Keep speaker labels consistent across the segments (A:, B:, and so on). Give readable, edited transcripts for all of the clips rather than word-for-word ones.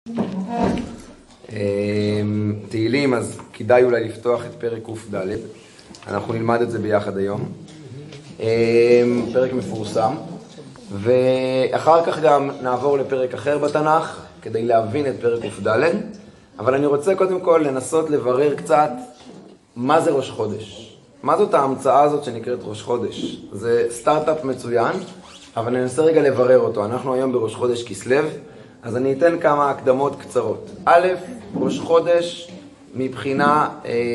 A: תהילים, אז כדאי אולי לפתוח את פרק ק"ד. אנחנו נלמד את זה ביחד היום. פרק מפורסם. ואחר כך גם נעבור לפרק אחר בתנ"ך, כדי להבין את פרק ק"ד. אבל אני רוצה קודם כל לנסות לברר קצת מה זה ראש חודש. מה זאת ההמצאה הזאת שנקראת ראש חודש? זה סטארט-אפ מצוין, אבל אני אנסה רגע לברר אותו. אנחנו היום בראש חודש כסלו, אז אני אתן כמה הקדמות קצרות. א', ראש חודש מבחינה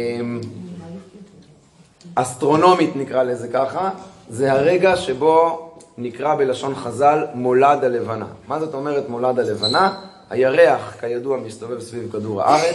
A: אסטרונומית נקרא לזה ככה, זה הרגע שבו נקרא בלשון חז"ל מולד הלבנה. מה זאת אומרת מולד הלבנה? הירח כידוע מסתובב סביב כדור הארץ,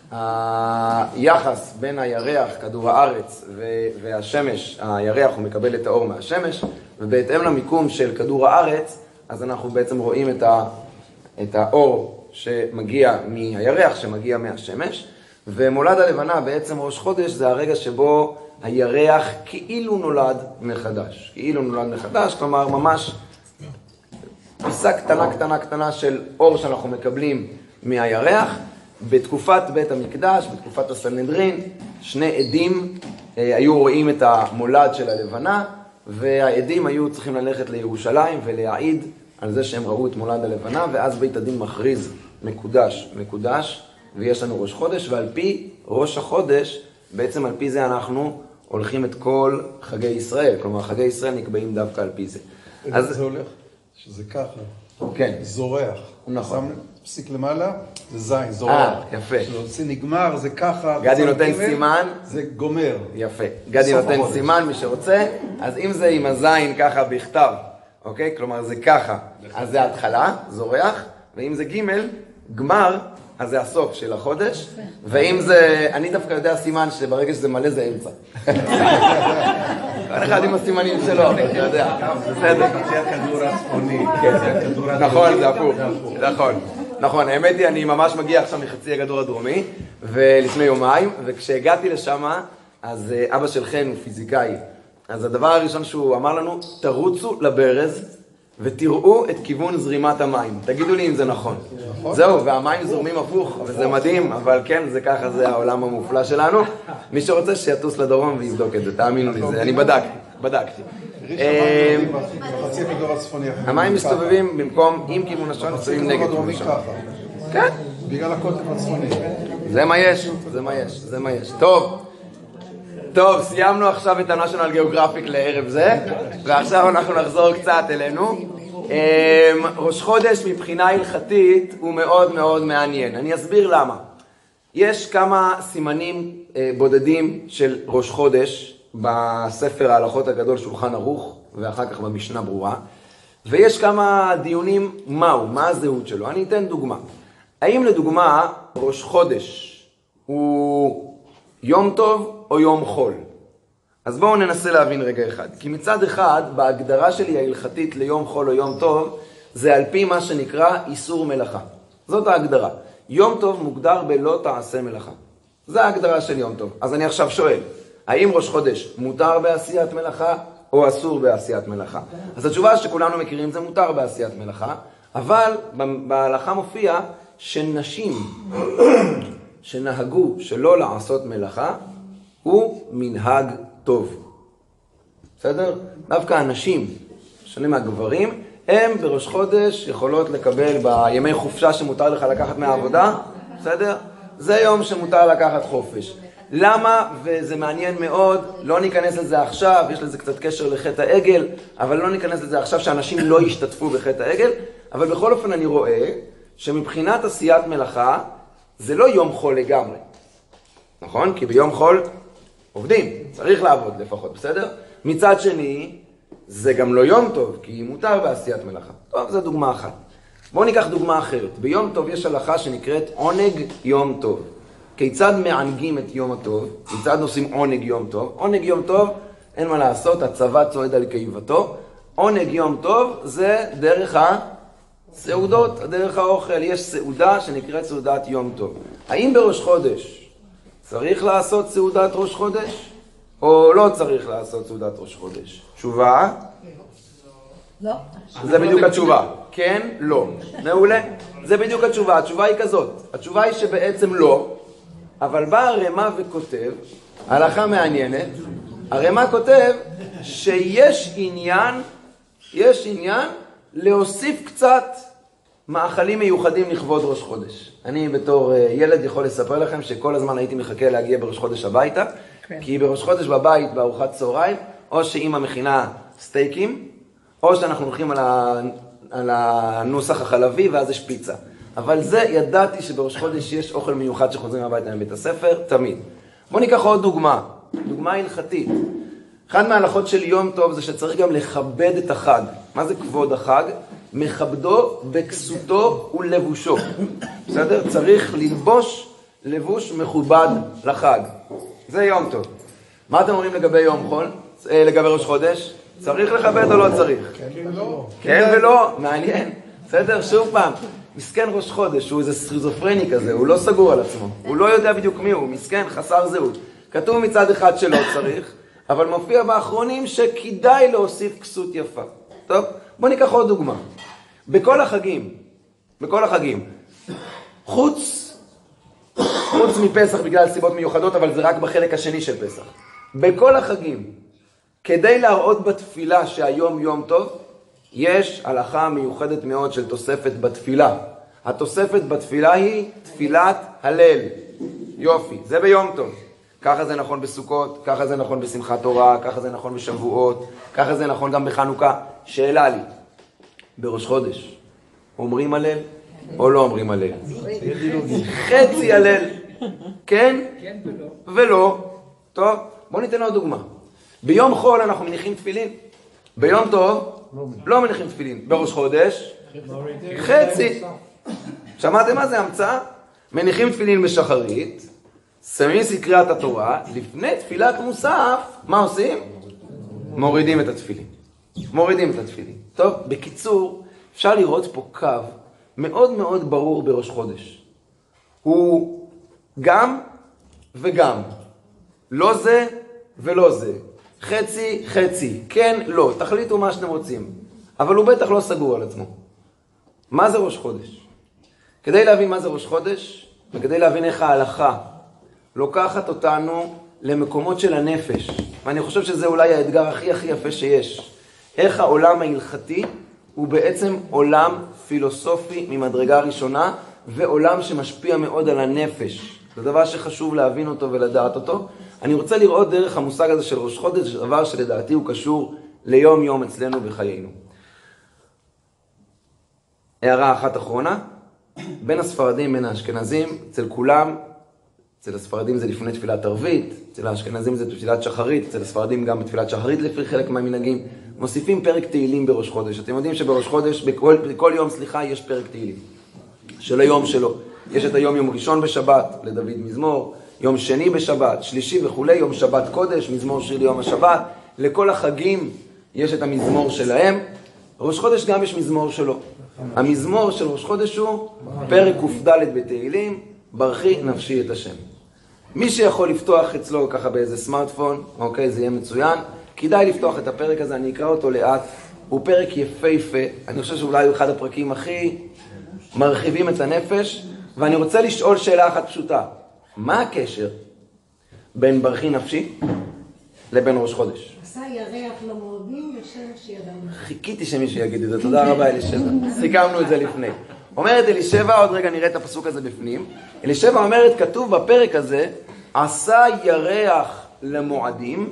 A: היחס בין הירח, כדור הארץ והשמש, הירח הוא מקבל את האור מהשמש, ובהתאם למיקום של כדור הארץ, אז אנחנו בעצם רואים את האור שמגיע מהירח, שמגיע מהשמש, ומולד הלבנה בעצם ראש חודש זה הרגע שבו הירח כאילו נולד מחדש. כאילו נולד מחדש, כלומר ממש פיסה קטנה של אור שאנחנו מקבלים מהירח. בתקופת בית המקדש, בתקופת הסנהדרין, שני עדים היו רואים את המולד של הלבנה, והעדים היו צריכים ללכת לירושלים ולהעיד על זה שהם ראו את מולד הלבנה, ואז בית הדין מכריז מקודש, ויש לנו ראש חודש, ועל פי ראש החודש, בעצם על פי זה אנחנו הולכים את כל חגי ישראל, כלומר חגי ישראל נקבעים דווקא על פי זה.
B: אז זה הולך, שזה ככה,
A: כן.
B: זורח.
A: נכון.
B: שם פסיק למעלה, זה זין, זורח.
A: יפה.
B: כשזה נגמר, זה ככה.
A: גדי נותן סימן.
B: זה גומר.
A: יפה. גדי נותן סימן, מי שרוצה. אז אם זה עם הזין ככה בכתב, אוקיי? כלומר זה ככה, אז זה התחלה, זורח, ואם זה ג' גמר, אז זה הסוף של החודש, ואם זה, אני דווקא יודע סימן שברגע שזה מלא זה אמצע. כל אחד עם הסימנים שלו, אתה יודע. בסדר.
B: זה הכדור הצפוני.
A: נכון, זה הפוך. נכון, האמת היא, אני ממש מגיע עכשיו מחצי הכדור הדרומי, ולפני יומיים, וכשהגעתי לשם, אז אבא של חן הוא פיזיקאי. אז הדבר הראשון שהוא אמר לנו, תרוצו לברז ותראו את כיוון זרימת המים. תגידו לי אם זה נכון. זהו, והמים זורמים הפוך, וזה מדהים, אבל כן, זה ככה, זה העולם המופלא שלנו. מי שרוצה שיטוס לדרום ויבדוק את זה, תאמינו לי, אני בדקתי. המים מסתובבים במקום עם כיוון השעון, מסתובבים נגד כיוון השעון. כן.
B: בגלל הקוטב הצפוני.
A: זה מה יש. טוב, סיימנו עכשיו את ה-National Geographic לערב זה, ועכשיו אנחנו נחזור קצת אלינו. ראש חודש מבחינה הלכתית הוא מאוד מאוד מעניין. אני אסביר למה. יש כמה סימנים בודדים של ראש חודש בספר ההלכות הגדול שולחן ערוך, ואחר כך במשנה ברורה, ויש כמה דיונים מה הזהות שלו. אני אתן דוגמה. האם לדוגמה ראש חודש הוא יום טוב או יום חול? אז בואו ננסה להבין רגע אחד. כי מצד אחד, בהגדרה שלי ההלכתית ליום חול או יום טוב, זה על פי מה שנקרא איסור מלאכה. זאת ההגדרה. יום טוב מוגדר בלא תעשה מלאכה. זה ההגדרה של יום טוב. אז אני עכשיו שואל, האם ראש חודש מותר בעשיית מלאכה או אסור בעשיית מלאכה? אז התשובה שכולנו מכירים זה מותר בעשיית מלאכה, אבל בהלכה מופיע שנשים שנהגו שלא לעשות מלאכה, הוא מנהג טוב. בסדר? דווקא הנשים, שונים מהגברים, הם בראש חודש יכולות לקבל בימי חופשה שמותר לך לקחת מהעבודה, בסדר? זה יום שמותר לקחת חופש. למה? וזה מעניין מאוד, לא ניכנס לזה עכשיו, יש לזה קצת קשר לחטא העגל, אבל לא ניכנס לזה עכשיו שאנשים לא ישתתפו בחטא העגל, אבל בכל אופן אני רואה שמבחינת עשיית מלאכה, זה לא יום חול לגמרי. נכון? כי ביום חול עובדים, צריך לעבוד לפחות, בסדר? מצד שני, זה גם לא יום טוב, כי מותר בעשיית מלאכה. טוב, זו דוגמה אחת. בואו ניקח דוגמה אחרת. ביום טוב יש הלכה שנקראת עונג יום טוב. כיצד מענגים את יום הטוב? כיצד עושים עונג יום טוב? עונג יום טוב, אין מה לעשות, הצבא צועד על קיבתו. עונג יום טוב זה דרך הסעודות, דרך האוכל. יש סעודה שנקראת סעודת יום טוב. האם בראש חודש צריך לעשות סעודת ראש חודש? או לא צריך לעשות סעודת ראש חודש? תשובה?
C: לא.
A: זה בדיוק התשובה. כן, לא. מעולה. זה בדיוק התשובה. התשובה היא כזאת. התשובה היא שבעצם לא, אבל בא הרמ"א וכותב, הלכה מעניינת, הרמ"א כותב שיש עניין להוסיף קצת מאכלים מיוחדים לכבוד ראש חודש. אני בתור ילד יכול לספר לכם שכל הזמן הייתי מחכה להגיע בראש חודש הביתה, כי בראש חודש בבית בארוחת צהריים, או שאמא מכינה סטייקים, או שאנחנו הולכים על הנוסח החלבי ואז יש פיצה. אבל זה ידעתי שבראש חודש יש אוכל מיוחד שחוזרים הביתה מבית הספר, תמיד. בואו ניקח עוד דוגמה הלכתית. אחד מההלכות של יום טוב זה שצריך גם לכבד את החג. מה זה כבוד החג? מכבדו בכסותו ולבושו. בסדר? צריך ללבוש לבוש מכובד לחג. זה יום טוב. מה אתם אומרים לגבי יום חול? לגבי ראש חודש? צריך לכבד או לא צריך?
B: כן ולא.
A: כן ולא, מעניין. בסדר? שוב פעם. מסכן ראש חודש, הוא איזה סכיזופרני כזה, הוא לא סגור על עצמו. הוא לא יודע בדיוק מי הוא, מסכן, חסר זהות. כתוב מצד אחד שלא צריך, אבל מופיע באחרונים שכדאי להוסיף כסות יפה. טוב? בואו ניקח עוד דוגמה. בכל החגים, חוץ מפסח בגלל סיבות מיוחדות, אבל זה רק בחלק השני של פסח. בכל החגים, כדי להראות בתפילה שהיום יום טוב, יש הלכה מיוחדת מאוד של תוספת בתפילה. התוספת בתפילה היא תפילת הלל. יופי, זה ביום טוב. ככה זה נכון בסוכות, ככה זה נכון בשמחת תורה, ככה זה נכון בשבועות, ככה זה נכון גם בחנוכה. שאלה לי, בראש חודש, אומרים הלל או לא אומרים הלל? חצי הלל, כן ולא. טוב, בואו ניתן עוד דוגמה. ביום חול אנחנו מניחים תפילין, ביום טוב לא מניחים תפילין. בראש חודש, חצי. שמעתם מה זה המצאה? מניחים תפילין בשחרית, שמים סקריית התורה, לפני תפילת מוסף, מה עושים? מורידים את התפילין. טוב, בקיצור, אפשר לראות פה קו מאוד מאוד ברור בראש חודש. הוא גם וגם. לא זה ולא זה. חצי, כן, לא. תחליטו מה שאתם רוצים. אבל הוא בטח לא סגור על עצמו. מה זה ראש חודש? כדי להבין מה זה ראש חודש, וכדי להבין איך ההלכה לוקחת אותנו למקומות של הנפש, ואני חושב שזה אולי האתגר הכי יפה שיש. איך העולם ההלכתי הוא בעצם עולם פילוסופי ממדרגה ראשונה, ועולם שמשפיע מאוד על הנפש. זה דבר שחשוב להבין אותו ולדעת אותו. אני רוצה לראות דרך המושג הזה של ראש חודש, דבר שלדעתי הוא קשור ליום יום אצלנו בחיינו. הערה אחת אחרונה, בין הספרדים, בין האשכנזים, אצל כולם, אצל הספרדים זה לפני תפילת ערבית, אצל האשכנזים זה תפילת שחרית, אצל הספרדים גם בתפילת שחרית לפי חלק מהמנהגים, מוסיפים פרק תהילים בראש חודש. אתם יודעים שבראש חודש, בכל יום, יש פרק תהילים. של היום שלו. יש את היום ראשון בשבת, לדוד מזמור, יום שני בשבת, שלישי וכו', יום שבת קודש, מזמור שיר ליום השבת. לכל החגים יש את המזמור שלהם. ראש חודש גם יש מזמור שלו. המזמור של ראש חודש הוא פרק ק"ד בתהילים, ברכי נפשי את השם. מי שיכול לפתוח אצלו ככה באיזה סמארטפון, אוקיי, זה יהיה מצוין. כדאי לפתוח את הפרק הזה, אני אקרא אותו לאט. הוא פרק יפהפה, אני חושב שאולי הוא אחד הפרקים הכי מרחיבים את הנפש, ואני רוצה לשאול שאלה אחת פשוטה. מה הקשר בין ברכי נפשי לבין ראש חודש?
C: עשה ירח למורדים ושמש ידם.
A: חיכיתי שמישהו יגיד את זה, תודה רבה אלישבע. סיכמנו את זה לפני. אומרת אלישבע, עוד רגע נראה את הפסוק הזה בפנים. אלישבע אומרת, כתוב בפרק הזה, עשה ירח למועדים,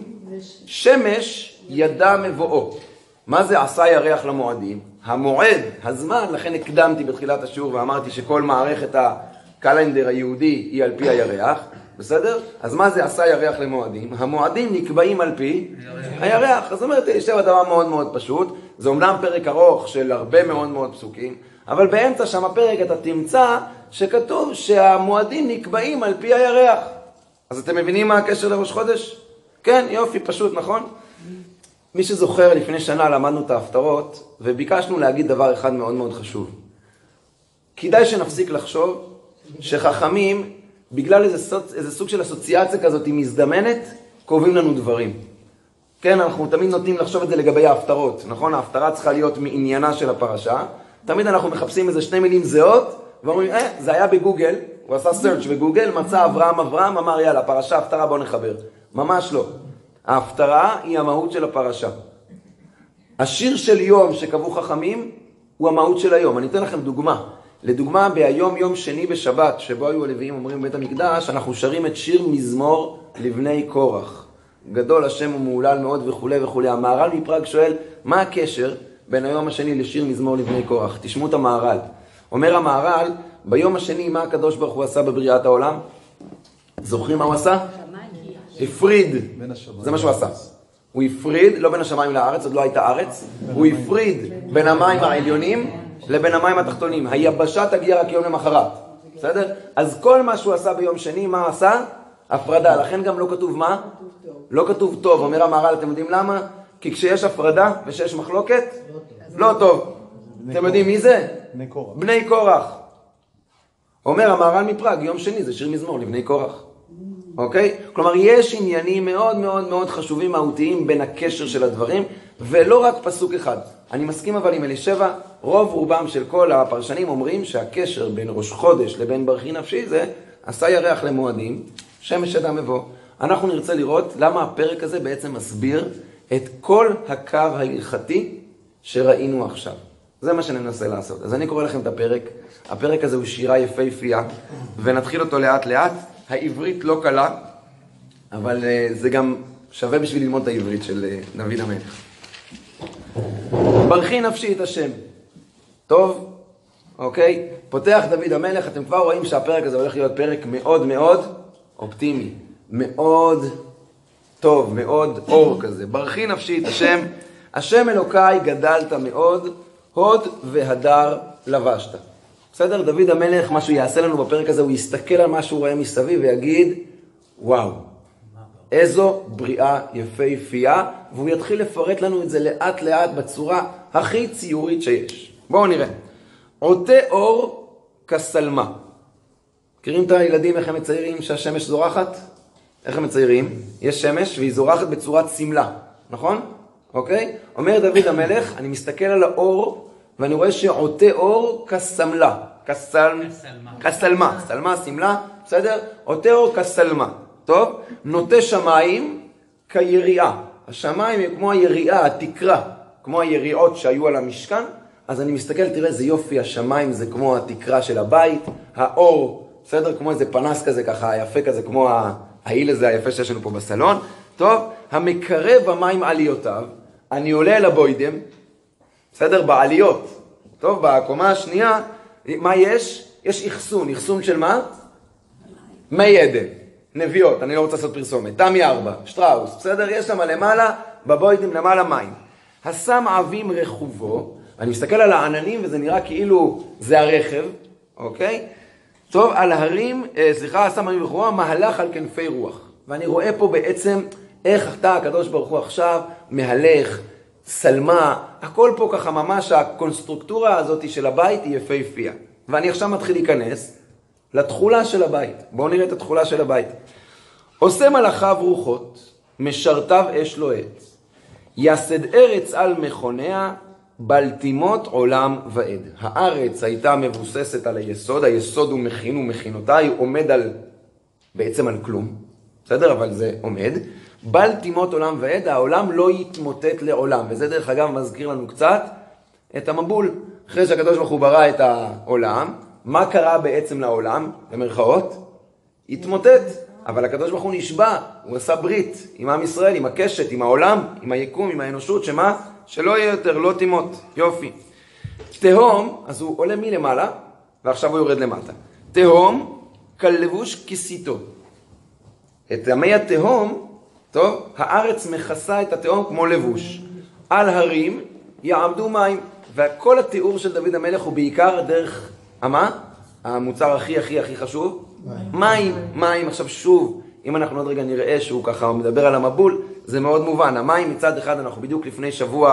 A: שמש ידע מבואו. מה זה עשה ירח למועדים? המועד, הזמן, לכן הקדמתי בתחילת השיעור ואמרתי שכל מערכת הקלנדר היהודי היא על פי הירח, בסדר? אז מה זה עשה ירח למועדים? המועדים נקבעים על פי הירח. אז אומרת אלישבע דבר מאוד מאוד פשוט, זה אומנם פרק ארוך של הרבה מאוד מאוד פסוקים, אבל באמצע שם הפרק אתה תמצא שכתוב שהמועדים נקבעים על פי הירח. אז אתם מבינים מה הקשר לראש חודש? כן, יופי, פשוט, נכון? מי שזוכר, לפני שנה למדנו את ההפטרות, וביקשנו להגיד דבר אחד מאוד מאוד חשוב. כדאי שנפסיק לחשוב שחכמים, בגלל איזה סוג של אסוציאציה כזאת היא מזדמנת, קובעים לנו דברים. כן, אנחנו תמיד נותנים לחשוב את זה לגבי ההפטרות, נכון? ההפטרה צריכה להיות מעניינה של הפרשה, תמיד אנחנו מחפשים איזה שני מילים זהות, ואומרים, זה היה בגוגל, הוא עשה search בגוגל, מצא אברהם, אמר יאללה, פרשה, הפטרה, בוא נחבר. ממש לא. ההפטרה היא המהות של הפרשה. השיר של יום שקבעו חכמים, הוא המהות של היום. אני אתן לכם דוגמה. לדוגמה, ביום יום שני בשבת, שבו היו הלוויים אומרים בבית המקדש, אנחנו שרים את שיר מזמור לבני קורח. גדול השם ומהולל מאוד וכו' וכו'. המהר"ל מפראג שואל, מה הקשר בין היום השני לשיר מזמור לבני קורח? תשמעו את המהר"ל. אומר המהר"ל, ביום השני מה הקדוש ברוך הוא עשה בבריאת העולם? זוכרים מה הוא עשה? הפריד. זה מה שהוא עשה. הוא הפריד, לא בין השמיים לארץ, עוד לא הייתה ארץ, הוא הפריד בין המים העליונים לבין המים התחתונים. היבשה תגיע רק יום למחרת. בסדר? אז כל מה שהוא עשה ביום שני, מה עשה? הפרדה. לכן גם לא כתוב מה? לא כתוב טוב. אומר המהר"ל, אתם יודעים למה? כי כשיש הפרדה ושיש מחלוקת, לא טוב. אתם יודעים מי זה? בני קורח. אומר המהר"ל מפראג, יום שני זה שיר מזמור לבני קורח. אוקיי? כלומר, יש עניינים מאוד מאוד מאוד חשובים מהותיים בין הקשר של הדברים, ולא רק פסוק אחד. אני מסכים אבל עם אלישבע, רוב רובם של כל הפרשנים אומרים שהקשר בין ראש חודש לבין ברכי נפשי זה עשה ירח למועדים, שמש אדם מבוא. אנחנו נרצה לראות למה הפרק הזה בעצם מסביר את כל הקו ההלכתי שראינו עכשיו. זה מה שננסה לעשות. אז אני קורא לכם את הפרק. הפרק הזה הוא שירה יפהפייה, ונתחיל אותו לאט לאט. העברית לא קלה, אבל זה גם שווה בשביל ללמוד את העברית של דוד המלך. ברכי נפשי את השם. טוב? אוקיי? פותח דוד המלך, אתם כבר רואים שהפרק הזה הולך להיות פרק מאוד מאוד אופטימי. מאוד טוב, מאוד אור כזה. ברכי נפשי את השם. השם אלוקיי גדלת מאוד, הוד והדר לבשת. בסדר? דוד המלך, מה שהוא יעשה לנו בפרק הזה, הוא יסתכל על מה שהוא רואה מסביב ויגיד, וואו, איזו בריאה יפהפייה, והוא יתחיל לפרט לנו את זה לאט לאט בצורה הכי ציורית שיש. בואו נראה. עוטה אור כסלמה. מכירים את הילדים איך הם מציירים שהשמש זורחת? איך הם מציירים? יש שמש והיא זורחת בצורת סמלה, נכון? אוקיי? אומר דוד המלך, אני מסתכל על האור, ואני רואה שעוטה אור כסמלה. כסלמה. סלמה, סמלה, בסדר? עוטה אור כסלמה. טוב? נוטה שמיים כיריעה. השמיים הם כמו היריעה, התקרה, כמו היריעות שהיו על המשכן. אז אני מסתכל, תראה איזה יופי, השמיים זה כמו התקרה של הבית, האור, בסדר? כמו איזה פנס כזה ככה, יפה כזה, כמו העיל הזה היפה שיש לנו פה בסלון. טוב? המקרב המים עליותיו, אני עולה אל הבוידם, בסדר? בעליות. טוב, בקומה השנייה, מה יש? יש איחסון. איחסון של מה? מי עדן. נביאות, אני לא רוצה לעשות פרסומת. תמי 4, שטראוס, בסדר? יש שם למעלה, בבוידם למעלה מים. השם עבים רכובו, אני מסתכל על העננים וזה נראה כאילו זה הרכב, אוקיי? טוב, על ההרים, השם עבים רכובו, מהלך על כנפי רוח. ואני רואה פה בעצם איך אתה, הקדוש ברוך הוא עכשיו, מהלך, סלמה, הכל פה ככה ממש, הקונסטרוקטורה הזאת של הבית היא יפהפייה. ואני עכשיו מתחיל להיכנס לתחולה של הבית. בואו נראה את התחולה של הבית. עושה מלאכיו רוחות, משרתיו אש לוהט. יסד ארץ על מכוניה, בלטימות עולם ועד. הארץ הייתה מבוססת על היסוד, היסוד הוא מכין ומכינותיי, עומד בעצם על כלום. בסדר? אבל זה עומד. בלטימות עולם ועד, העולם לא יתמוטט לעולם. וזה דרך אגב מזכיר לנו קצת את המבול. אחרי שהקדוש ברוך הוא ברא את העולם, מה קרה בעצם לעולם, במרכאות? התמוטט. אבל הקדוש ברוך הוא נשבע, הוא עשה ברית עם עם ישראל, עם הקשת, עם העולם, עם היקום, עם האנושות, שמה? שלא יהיה יותר, לא תימות. יופי. תהום, אז הוא עולה מלמעלה, ועכשיו הוא יורד למטה. תהום, כלבוש כיסיתו. את ימי התהום, טוב, הארץ מכסה את התהום כמו לבוש. על הרים יעמדו מים. וכל התיאור של דוד המלך הוא בעיקר דרך, מה? המוצר הכי חשוב? מים. עכשיו שוב, אם אנחנו עוד רגע נראה שהוא ככה מדבר על המבול, זה מאוד מובן. המים מצד אחד, אנחנו בדיוק לפני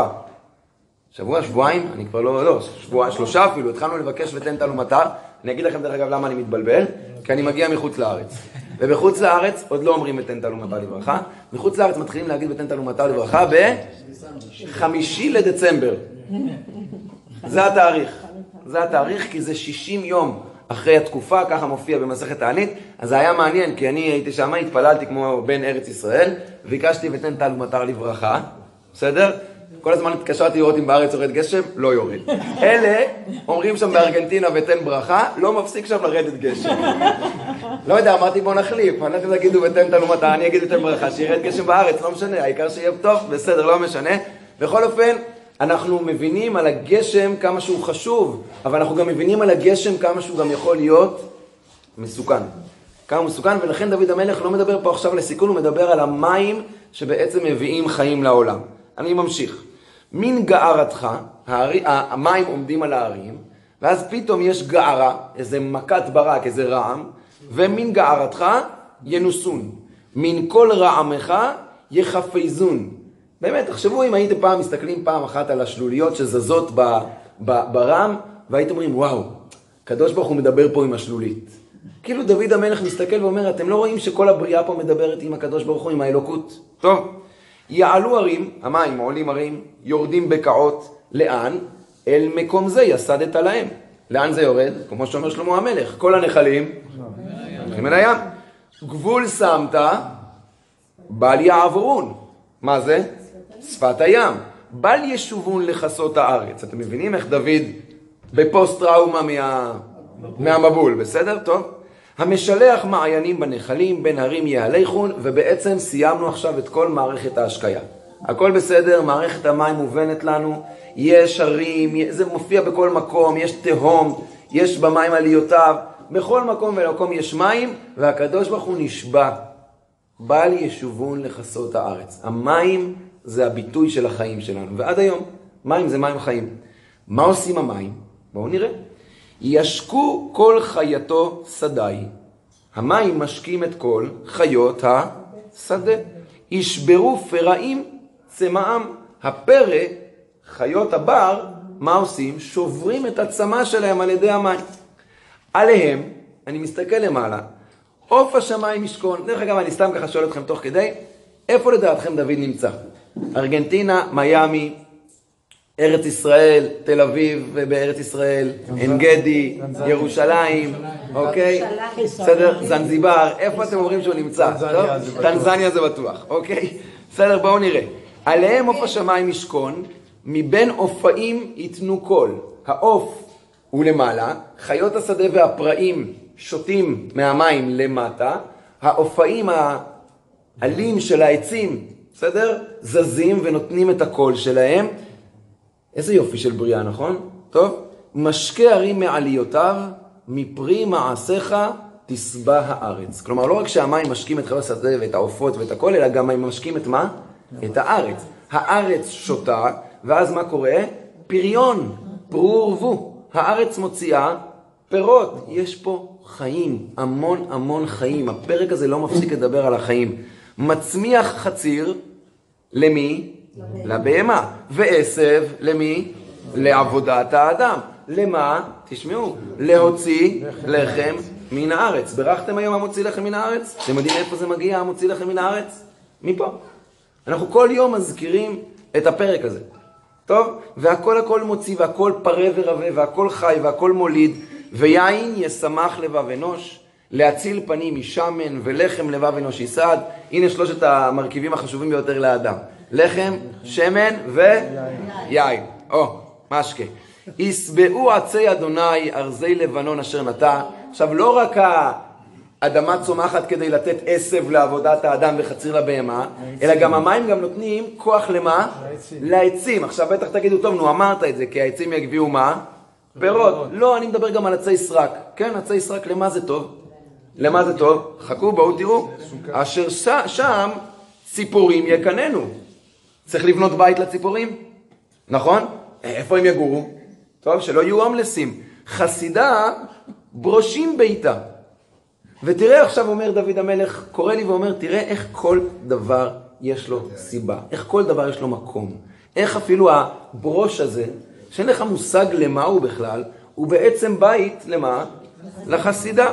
A: שבועיים, אני כבר לא, שלושה אפילו, התחלנו לבקש ותן תלומתר. אני אגיד לכם דרך אגב למה אני מתבלבל, כי אני מגיע מחוץ לארץ. ובחוץ לארץ עוד לא אומרים ותן תלומתר לברכה, מחוץ לארץ מתחילים להגיד ותן תלומתר לברכה ב-5 לדצמבר. זה התאריך. זה התאריך, כי זה 60 יום אחרי התקופה, ככה מופיע במסכת תענית. אז זה היה מעניין, כי אני הייתי שם, התפללתי כמו בן ארץ ישראל, ביקשתי ותן טל ומטר לברכה, בסדר? כל הזמן התקשרתי לראות אם בארץ יורד גשם, לא יורד. אלה אומרים שם בארגנטינה ותן ברכה, לא מפסיק שם לרדת גשם. לא יודע, אמרתי בוא נחליף, אני לא תגידו ותן טל ומטר, אני אגיד ותן ברכה, שירד גשם בארץ, לא משנה, העיקר שיהיה טוב, בסדר, לא משנה. בכל אופן, אנחנו מבינים על הגשם כמה שהוא חשוב, אבל אנחנו גם מבינים על הגשם כמה שהוא גם יכול להיות מסוכן. כמה מסוכן, ולכן דוד המלך לא מדבר פה עכשיו לסיכון, הוא מדבר על המים שבעצם מביאים חיים לעולם. אני ממשיך. מן גערתך, המים עומדים על ההרים, ואז פתאום יש גערה, איזה מכת ברק, איזה רעם, ומן גערתך ינוסון. מן כל רעמך יחפזון. באמת, תחשבו אם הייתם פעם מסתכלים פעם אחת על השלוליות שזזות ברם, והייתם אומרים, וואו, קדוש ברוך הוא מדבר פה עם השלולית. כאילו דוד המלך מסתכל ואומר, אתם לא רואים שכל הבריאה פה מדברת עם הקדוש ברוך הוא, עם האלוקות? טוב, יעלו הרים, המים עולים הרים, יורדים בקעות, לאן? אל מקום זה יסדת להם. לאן זה יורד? כמו שאומר שלמה המלך, כל הנחלים, הולכים אל הים. גבול שמת, בל יעברון. מה זה? שפת הים. בל ישובון לחסות הארץ. אתם מבינים איך דוד בפוסט טראומה מהמבול, בסדר? טוב. המשלח מעיינים בנחלים, בין הרים יהלכון, ובעצם סיימנו עכשיו את כל מערכת ההשקיה. הכל בסדר, מערכת המים מובנת לנו, יש הרים, זה מופיע בכל מקום, יש תהום, יש במים עליותיו, בכל מקום ולמקום יש מים, והקדוש ברוך הוא נשבע. בל ישובון לחסות הארץ. המים זה הביטוי של החיים שלנו, ועד היום, מים זה מים חיים. מה עושים המים? בואו נראה. ישקו כל חייתו שדי. המים משקים את כל חיות השדה. ישברו פראים צמאם. הפרא, חיות הבר, מה עושים? שוברים את הצמא שלהם על ידי המים. עליהם, אני מסתכל למעלה, עוף השמיים ישכון. דרך אגב, אני סתם ככה שואל אתכם תוך כדי, איפה לדעתכם דוד נמצא? ארגנטינה, מיאמי, ארץ ישראל, תל אביב ובארץ ישראל, עין גדי, ירושלים, אוקיי? בסדר, זנזיבר, איפה אתם אומרים שהוא נמצא? טנזניה זה בטוח, אוקיי? בסדר, בואו נראה. עליהם עוף השמיים ישכון, מבין עופאים יתנו קול. העוף הוא למעלה, חיות השדה והפראים שותים מהמים למטה, העופאים העלים של העצים, בסדר? זזים ונותנים את הקול שלהם. איזה יופי של בריאה, נכון? טוב. משקה הרים מעליותיו, מפרי מעשיך תשבע הארץ. כלומר, לא רק שהמים משקים את חיות השדה ואת העופות ואת הכל, אלא גם הם משקים את מה? את הארץ. הארץ שותה, ואז מה קורה? פריון, פרו ורבו. הארץ מוציאה פירות. יש פה חיים, המון המון חיים. הפרק הזה לא מפסיק לדבר על החיים. מצמיח חציר, למי? לבהמה. ועשב, למי? לעבודת האדם. למה? תשמעו, להוציא לחם מן הארץ. ברכתם היום המוציא לחם מן הארץ? אתם יודעים איפה זה מגיע, המוציא לחם מן הארץ? מפה. אנחנו כל יום מזכירים את הפרק הזה. טוב? והכל מוציא, והכל פרה ורבה, והכל חי, והכל מוליד, ויין ישמח לבב אנוש, להציל פנים משמן, ולחם לבב אנוש יסעד. הנה שלושת המרכיבים החשובים ביותר לאדם. לחם, שמן ויין. משקה. יסבעו עצי אדוני ארזי לבנון אשר נטע. עכשיו לא רק האדמה צומחת כדי לתת עשב לעבודת האדם וחציר לבהמה, אלא גם המים גם נותנים כוח למה? לעצים. עכשיו בטח תגידו, טוב, נו אמרת את זה, כי העצים יגביעו מה? פירות. לא, אני מדבר גם על עצי סרק. כן, עצי סרק, למה זה טוב? למה זה טוב? חכו, בואו תראו. אשר שם ציפורים יקננו. צריך לבנות בית לציפורים, נכון? איפה הם יגורו? טוב, שלא יהיו הומלסים. חסידה ברושים ביתה. ותראה עכשיו אומר דוד המלך, קורא לי ואומר, תראה איך כל דבר יש לו סיבה. איך כל דבר יש לו מקום. איך אפילו הברוש הזה, שאין לך מושג למה הוא בכלל, הוא בעצם בית למה? לחסידה.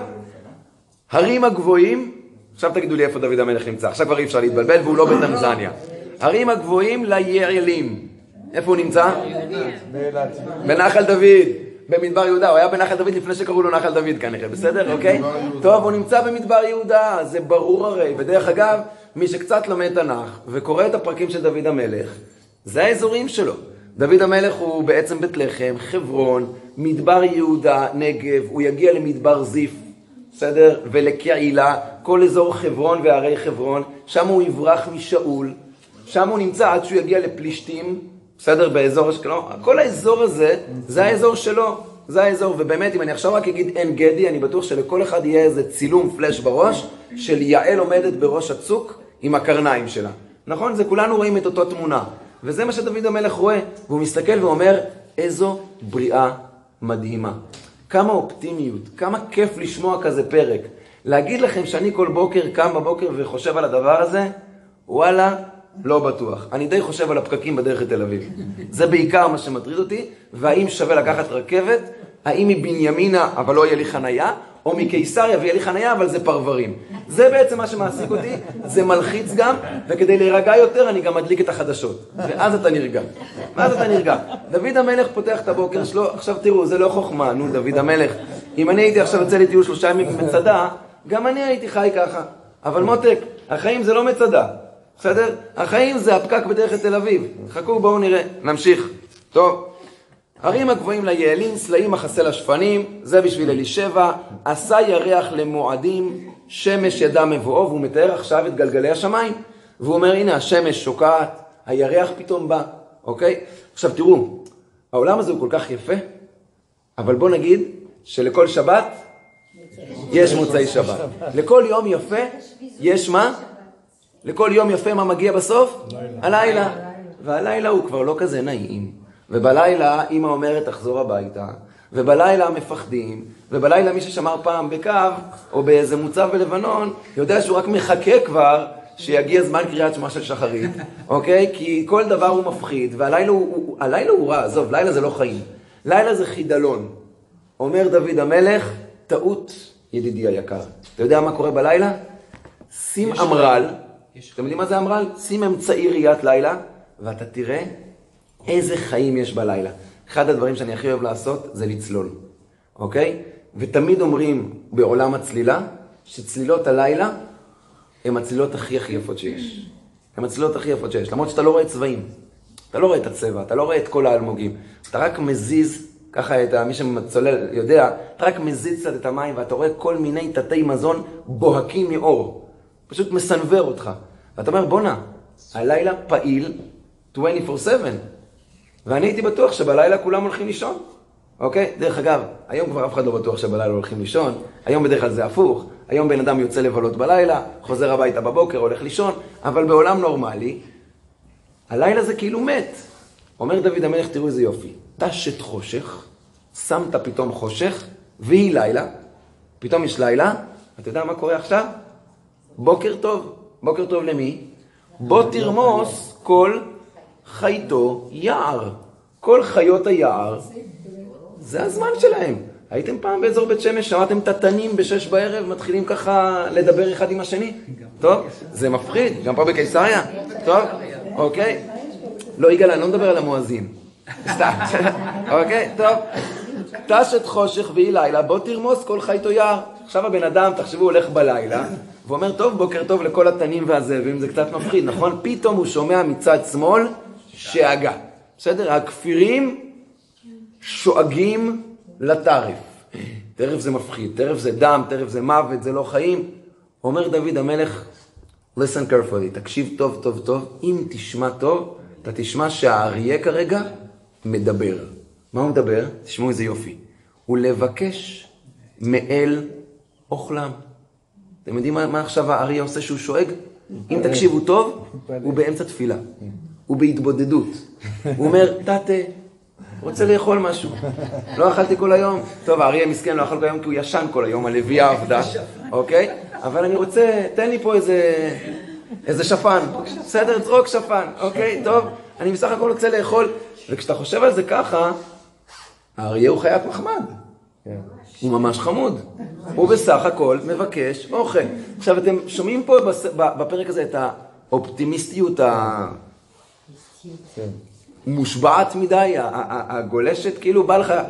A: הרים הגבוהים, עכשיו תגידו לי איפה דוד המלך נמצא. עכשיו כבר אי אפשר להתבלבל והוא לא בטנזניה. הרים הגבוהים ליעלים. איפה הוא נמצא? בנחל דוד. במדבר יהודה, הוא היה בנחל דוד לפני שקראו לו נחל דוד כנראה, בסדר? אוקיי? טוב, הוא נמצא במדבר יהודה, זה ברור הרי. ודרך אגב, מי שקצת לומד תנ"ך וקורא את הפרקים של דוד המלך, זה האזורים שלו. דוד המלך הוא בעצם בית לחם, חברון, מדבר יהודה, נגב, הוא יגיע למדבר זיף, בסדר? ולקהילה, כל אזור חברון וערי חברון, שם הוא יברח משאול, שם הוא נמצא עד שהוא יגיע לפלישתים, בסדר? באזור אשקלון, כל האזור הזה, זה האזור שלו, זה האזור, ובאמת אם אני עכשיו רק אגיד אין גדי, אני בטוח שלכל אחד יהיה איזה צילום פלש בראש, של יעל עומדת בראש הצוק עם הקרניים שלה. נכון? זה כולנו רואים את אותו תמונה. וזה מה שדוד המלך רואה, והוא מסתכל ואומר, איזו בריאה מדהימה. כמה אופטימיות, כמה כיף לשמוע כזה פרק. להגיד לכם שאני כל בוקר קם בבוקר וחושב על הדבר הזה, וואלה, לא בטוח. אני די חושב על הפקקים בדרך לתל אביב. זה בעיקר מה שמטריד אותי, והאם שווה לקחת רכבת, האם מבנימינה אבל לא יהיה לי חנייה, או מקיסריה ויהיה לי חנייה אבל זה פרברים. זה בעצם מה שמעסיק אותי, זה מלחיץ גם, וכדי להירגע יותר אני גם מדליק את החדשות. ואז אתה נרגע. ואז אתה נרגע. דוד המלך פותח את הבוקר שלו, עכשיו תראו, זה לא חוכמה, נו דוד המלך. אם אני הייתי עכשיו יוצא לי טיול 3 ימים במצדה, גם אני הייתי חי ככה. אבל מותק, החיים זה לא מצדה. בסדר? החיים זה הפקק בדרך לתל אביב. חכו, בואו נראה. נמשיך. טוב. הרים הגבוהים ליעלים, סלעים מחסה לשפנים, זה בשביל אלישבע, עשה ירח למועדים, שמש ידע מבואו, והוא מתאר עכשיו את גלגלי השמיים. והוא אומר, הנה, השמש שוקעת, הירח פתאום בא, אוקיי? עכשיו תראו, העולם הזה הוא כל כך יפה, אבל בוא נגיד שלכל שבת יש מוצאי שבת. לכל יום יפה יש מה? לכל יום יפה מה מגיע בסוף? הלילה. והלילה הוא כבר לא כזה נעים. ובלילה אמא אומרת תחזור הביתה. ובלילה מפחדים. ובלילה מי ששמר פעם בקו או באיזה מוצב בלבנון יודע שהוא רק מחכה כבר שיגיע זמן קריאת שמע של שחרית. אוקיי? כי כל דבר הוא מפחיד. והלילה הוא רע. עזוב, לילה זה לא חיים. לילה זה חידלון. אומר דוד המלך, טעות ידידי היקר. אתה יודע מה קורה בלילה? שים אמרל. אתם יודעים מה זה אמרל? שים אמצעי ראיית לילה, ואתה תראה איזה חיים יש בלילה. אחד הדברים שאני הכי אוהב לעשות זה לצלול, אוקיי? ותמיד אומרים בעולם הצלילה, שצלילות הלילה הן הצלילות הכי יפות שיש. הן הצלילות הכי יפות שיש, למרות שאתה לא רואה צבעים. אתה לא רואה את הצבע, אתה לא רואה את כל האלמוגים. אתה רק מזיז, ככה את מי שצולל יודע, אתה רק מזיז קצת את המים, ואתה רואה כל מיני תתי מזון בוהקים מאור. פשוט מסנבר אותך. ואתה אומר, בונה, הלילה פעיל 24/7. ואני הייתי בטוח שבלילה כולם הולכים לישון. אוקיי? דרך אגב, היום כבר אף אחד לא בטוח שבלילה הולכים לישון. היום בדרך כלל זה הפוך. היום בן אדם יוצא לבלות בלילה, חוזר הביתה בבוקר, הולך לישון. אבל בעולם נורמלי, הלילה זה כאילו מת. אומר דוד המלך, תראו איזה יופי. תשת חושך, שמת פתאום חושך, והיא לילה. פתאום יש לילה. אתה יודע מה קורה עכשיו? בוקר טוב. בוקר טוב למי? בוא תרמוס כל חייתו יער. כל חיות היער, זה הזמן שלהם. הייתם פעם באזור בית שמש, שמעתם את התנים ב6 בערב, מתחילים ככה לדבר אחד עם השני? טוב, זה מפחיד, גם פה בקיסריה. טוב, אוקיי. לא יגאל, אני לא מדבר על המואזין. סתם. אוקיי, טוב. תשת חושך והיא לילה, בוא תרמוס כל חייתו יער. עכשיו הבן אדם, תחשבו, הולך בלילה, ואומר, טוב, בוקר טוב לכל התנים והזאבים, זה קצת מפחיד, נכון? פתאום הוא שומע מצד שמאל שאגה. בסדר? הכפירים שואגים לטרף. טרף זה מפחיד, טרף זה דם, טרף זה מוות, זה לא חיים. אומר דוד המלך, listen carefully, תקשיב טוב טוב טוב, אם תשמע טוב, אתה תשמע שהאריה כרגע מדבר. מה הוא מדבר? תשמעו איזה יופי. הוא לבקש מאל אוכלם. אתם יודעים מה עכשיו האריה עושה שהוא שואג? אם תקשיבו טוב, הוא באמצע תפילה. הוא בהתבודדות. הוא אומר, תתה, רוצה לאכול משהו. לא אכלתי כל היום. טוב, האריה מסכן לא אכל כל היום כי הוא ישן כל היום, הלוויה עבדה. אוקיי? אבל אני רוצה, תן לי פה איזה שפן. בסדר, צרוק שפן. אוקיי? טוב, אני בסך הכל רוצה לאכול. וכשאתה חושב על זה ככה, האריה הוא חיית מחמד. הוא ממש חמוד. הוא בסך הכל מבקש אוכל. עכשיו, אתם שומעים פה בפרק הזה את האופטימיסטיות המושבעת מדי, הגולשת, כאילו בא לך,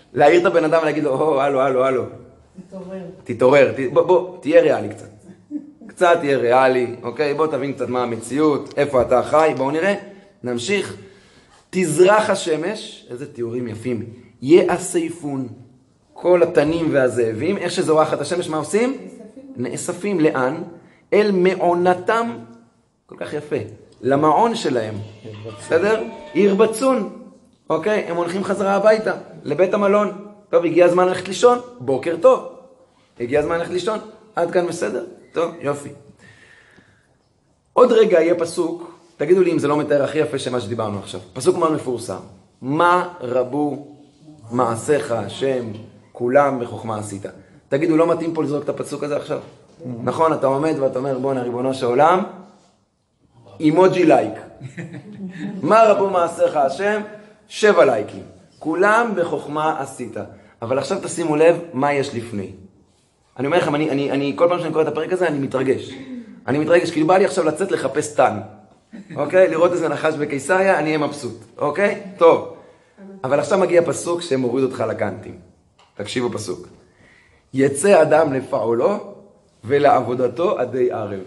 A: להעיר את הבן אדם ולהגיד לו, הלו, תתעורר, בוא, תהיה ריאלי קצת. קצת תהיה ריאלי, אוקיי? בוא תבין קצת מה המציאות, איפה אתה חי, בואו נראה, נמשיך. תזרח השמש, איזה תיאורים יפים, יאספון, כל התנים והזאבים, איך שזורחת השמש, מה עושים? נאספים, לאן? אל מעונתם, כל כך יפה, למעון שלהם, בסדר? ירבצון, אוקיי? הם הולכים חזרה הביתה, לבית המלון. טוב, הגיע הזמן ללכת לישון, בוקר טוב. הגיע הזמן ללכת לישון, עד כאן בסדר? טוב, יופי. עוד רגע יהיה פסוק, תגידו לי אם זה לא מתאר הכי יפה שמה שדיברנו עכשיו. פסוק מאוד מפורסם. מה רבו מעשיך השם כולם בחוכמה עשית. תגידו, לא מתאים פה לזרוק את הפסוק הזה עכשיו? נכון, אתה עומד ואתה אומר, בוא ריבונו של עולם, אימוג'י לייק. מה רבו מעשיך השם? 7 לייקים. כולם בחוכמה עשית. אבל עכשיו תשימו לב מה יש לפני. אני אומר לכם, אני כל פעם שאני קורא את הפרק הזה, אני מתרגש. אני מתרגש, כאילו בא לי עכשיו לצאת לחפש טן. אוקיי? לראות איזה נחש בקיסריה, אני אהיה מבסוט. אוקיי? טוב. אבל עכשיו מגיע פסוק שמוריד אותך לקנטים. תקשיבו פסוק. יצא אדם לפעולו ולעבודתו עדי ערב.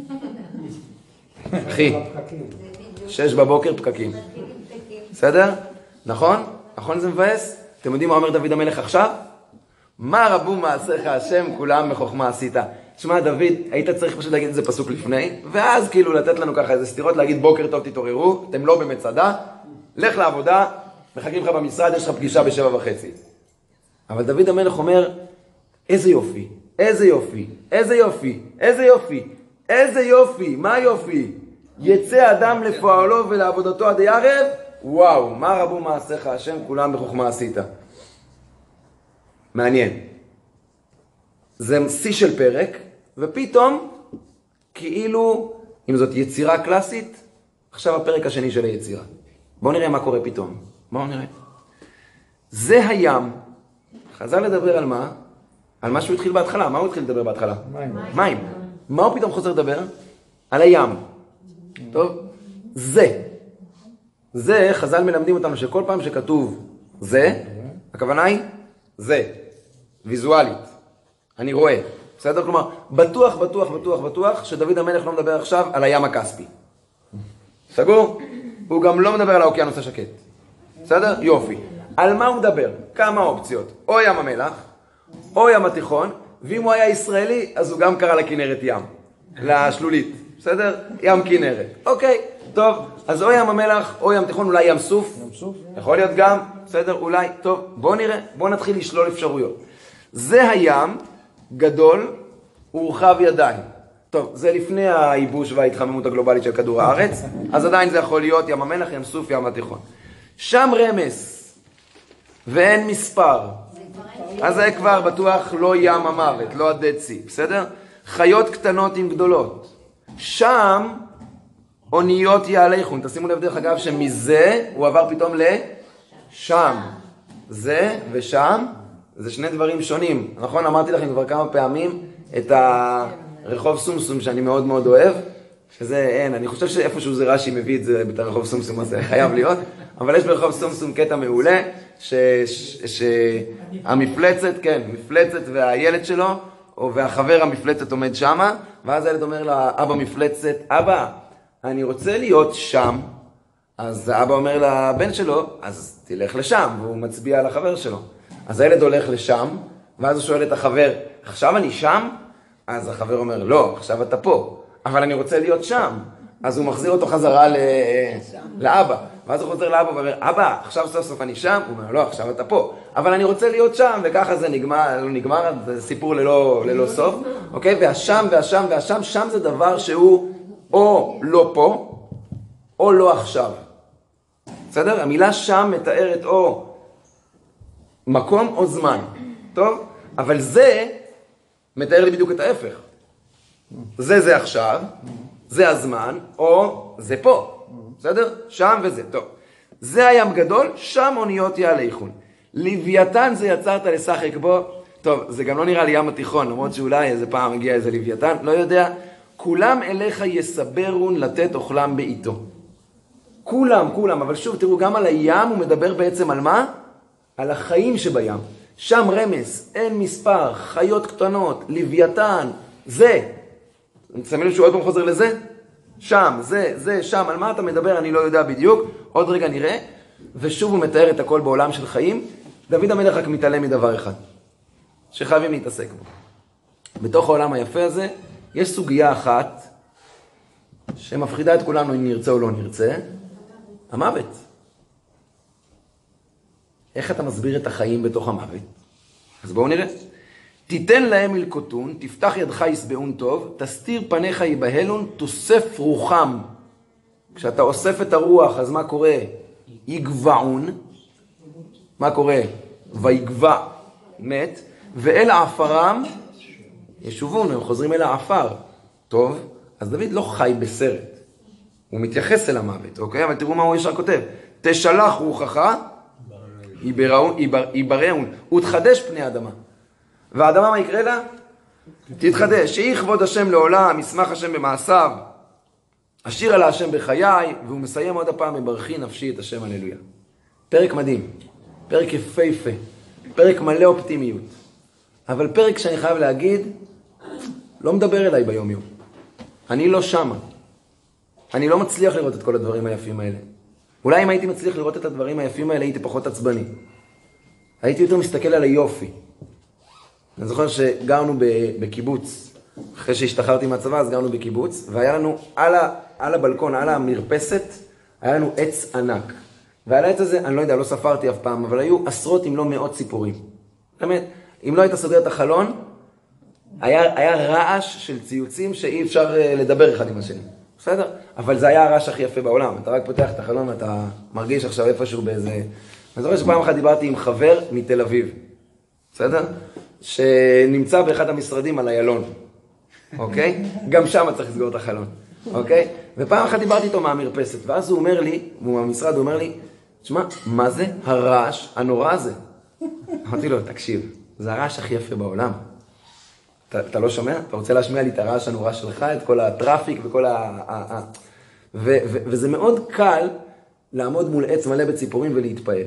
A: אחי, 6 בבוקר פקקים. בסדר? נכון? נכון זה מבאס? אתם יודעים מה אומר דוד המלך עכשיו? מה רבו מעשיך השם כולם בחוכמה עשית. תשמע דוד, היית צריך פשוט להגיד איזה פסוק לפני, ואז כאילו לתת לנו ככה איזה סתירות, להגיד בוקר טוב תתעוררו, אתם לא במצדה, לך לעבודה, מחכים לך במשרד, יש לך פגישה ב7:30. אבל דוד המלך אומר, איזה יופי, איזה יופי, איזה יופי, איזה יופי, איזה יופי, מה יופי? יצא אדם לפועלו ולעבודתו עדי ערב, וואו, מה רבו מעשיך השם כולם בחוכמה עשית. מעניין. זה שיא של פרק, ופתאום, כאילו, אם זאת יצירה קלאסית, עכשיו הפרק השני של היצירה. בואו נראה מה קורה פתאום. בואו נראה. זה הים. חזר לדבר על מה? על מה שהוא התחיל בהתחלה. מה הוא התחיל לדבר בהתחלה? מים. מה הוא פתאום חוזר לדבר? על הים. טוב? זה, חז"ל מלמדים אותנו שכל פעם שכתוב זה, הכוונה היא זה. ויזואלית. אני רואה. בסדר? כלומר, בטוח שדוד המלך לא מדבר עכשיו על הים הכספי. סגור? הוא גם לא מדבר על האוקיינוס השקט. בסדר? יופי. על מה הוא מדבר? כמה אופציות. או ים המלח, או ים התיכון, ואם הוא היה ישראלי, אז הוא גם קרא לכנרת ים. לשלולית. בסדר? ים כנרת. אוקיי, טוב. אז או ים המלח, או ים תיכון, אולי ים סוף. יכול להיות גם. בסדר? אולי. טוב. בוא נראה. בוא נתחיל לשלול אפשרויות. זה הים גדול ורחב ידיים. טוב, זה לפני הייבוש וההתחממות הגלובלית של כדור הארץ, אז עדיין זה יכול להיות ים המלח, ים סוף, ים התיכון. שם רמס, ואין מספר. אז זה כבר בטוח לא ים המוות, לא הדד-סי, בסדר? חיות קטנות עם גדולות. שם אוניות יעליכון. תשימו לב דרך אגב שמזה הוא עבר פתאום לשם. זה ושם. זה שני דברים שונים. נכון? אמרתי לכם כבר כמה פעמים את הרחוב סומסום שאני מאוד מאוד אוהב, שזה אין, אני חושב שאיפשהו זה רש"י מביא את זה, את הרחוב סומסום הזה, חייב להיות, אבל יש ברחוב סומסום קטע מעולה, שהמפלצת, כן, מפלצת והילד שלו, והחבר המפלצת עומד שמה, ואז הילד אומר לאבא מפלצת, אבא, אני רוצה להיות שם, אז האבא אומר לבן שלו, אז תלך לשם, והוא מצביע על החבר שלו. אז הילד הולך לשם, ואז הוא שואל את החבר, עכשיו אני שם? אז החבר אומר, לא, עכשיו אתה פה, אבל אני רוצה להיות שם. אז הוא מחזיר אותו חזרה לאבא. ואז הוא חוזר לאבא ואומר, אבא, עכשיו סוף סוף אני שם? הוא אומר, לא, עכשיו אתה פה. אבל אני רוצה להיות שם, וככה זה נגמר, זה סיפור ללא סוף. אוקיי? והשם, שם זה דבר שהוא או לא פה, או לא עכשיו. בסדר? המילה שם מתארת או מקום או זמן. טוב? אבל זה מתאר לי בדיוק את ההפך. זה עכשיו, זה הזמן, או זה פה. בסדר? שם וזה. טוב. זה הים גדול, שם אוניות יעליכון. לוויתן זה יצרת לשחק בו. טוב, זה גם לא נראה לי ים התיכון, למרות שאולי איזה פעם הגיע איזה לוויתן, לא יודע. כולם אליך יסברון לתת אוכלם בעיתו. כולם, אבל שוב, תראו, גם על הים הוא מדבר בעצם על מה? על החיים שבים. שם רמז, אין מספר, חיות קטנות, לוויתן, זה. שמים לב שהוא עוד פעם חוזר לזה? שם, זה, שם, על מה אתה מדבר אני לא יודע בדיוק, עוד רגע נראה, ושוב הוא מתאר את הכל בעולם של חיים. דוד המלך רק מתעלם מדבר אחד, שחייבים להתעסק בו. בתוך העולם היפה הזה, יש סוגיה אחת, שמפחידה את כולנו אם נרצה או לא נרצה, המוות. איך אתה מסביר את החיים בתוך המוות? אז בואו נראה. תיתן להם ילקוטון, תפתח ידך ישבעון טוב, תסתיר פניך יבהלון, תוסף רוחם. כשאתה אוסף את הרוח, אז מה קורה? יגבעון. מה קורה? ויגבע, מת, ואל העפרם ישובון, הם חוזרים אל העפר. טוב, אז דוד לא חי בסרט. הוא מתייחס אל המוות, אוקיי? אבל תראו מה הוא ישר כותב. תשלח רוחך, יבראון, ותחדש פני האדמה. והאדמה מה יקרה לה? תתחדש. שהיא כבוד השם לעולם, ישמח השם במעשיו, אשיר על השם בחיי, והוא מסיים עוד הפעם, מברכי נפשי את השם, הללויה. פרק מדהים, פרק יפהפה, פרק מלא אופטימיות. אבל פרק שאני חייב להגיד, לא מדבר אליי ביום יום. אני לא שמה. אני לא מצליח לראות את כל הדברים היפים האלה. אולי אם הייתי מצליח לראות את הדברים היפים האלה, הייתי פחות עצבני. הייתי יותר מסתכל על היופי. אני זוכר שגרנו בקיבוץ, אחרי שהשתחררתי מהצבא, אז גרנו בקיבוץ, והיה לנו על הבלקון, על המרפסת, היה לנו עץ ענק. ועל העץ הזה, אני לא יודע, לא ספרתי אף פעם, אבל היו עשרות אם לא מאות ציפורים. באמת, אם לא היית סוגר את החלון, היה רעש של ציוצים שאי אפשר לדבר אחד עם השני. בסדר? אבל זה היה הרעש הכי יפה בעולם. אתה רק פותח את החלון ואתה מרגיש עכשיו איפשהו באיזה... אני זוכר שפעם אחת דיברתי עם חבר מתל אביב. בסדר? שנמצא באחד המשרדים על איילון. אוקיי? גם שם צריך לסגור את החלון. אוקיי? ופעם אחת דיברתי איתו מהמרפסת, ואז הוא אומר לי, מהמשרד הוא אומר לי, תשמע, מה זה הרעש הנורא הזה? אמרתי לו, תקשיב, זה הרעש הכי יפה בעולם. אתה לא שומע? אתה רוצה להשמיע לי את הרעש הנורא שלך, את כל הטראפיק וכל וזה מאוד קל לעמוד מול עץ מלא בציפורים ולהתפעל.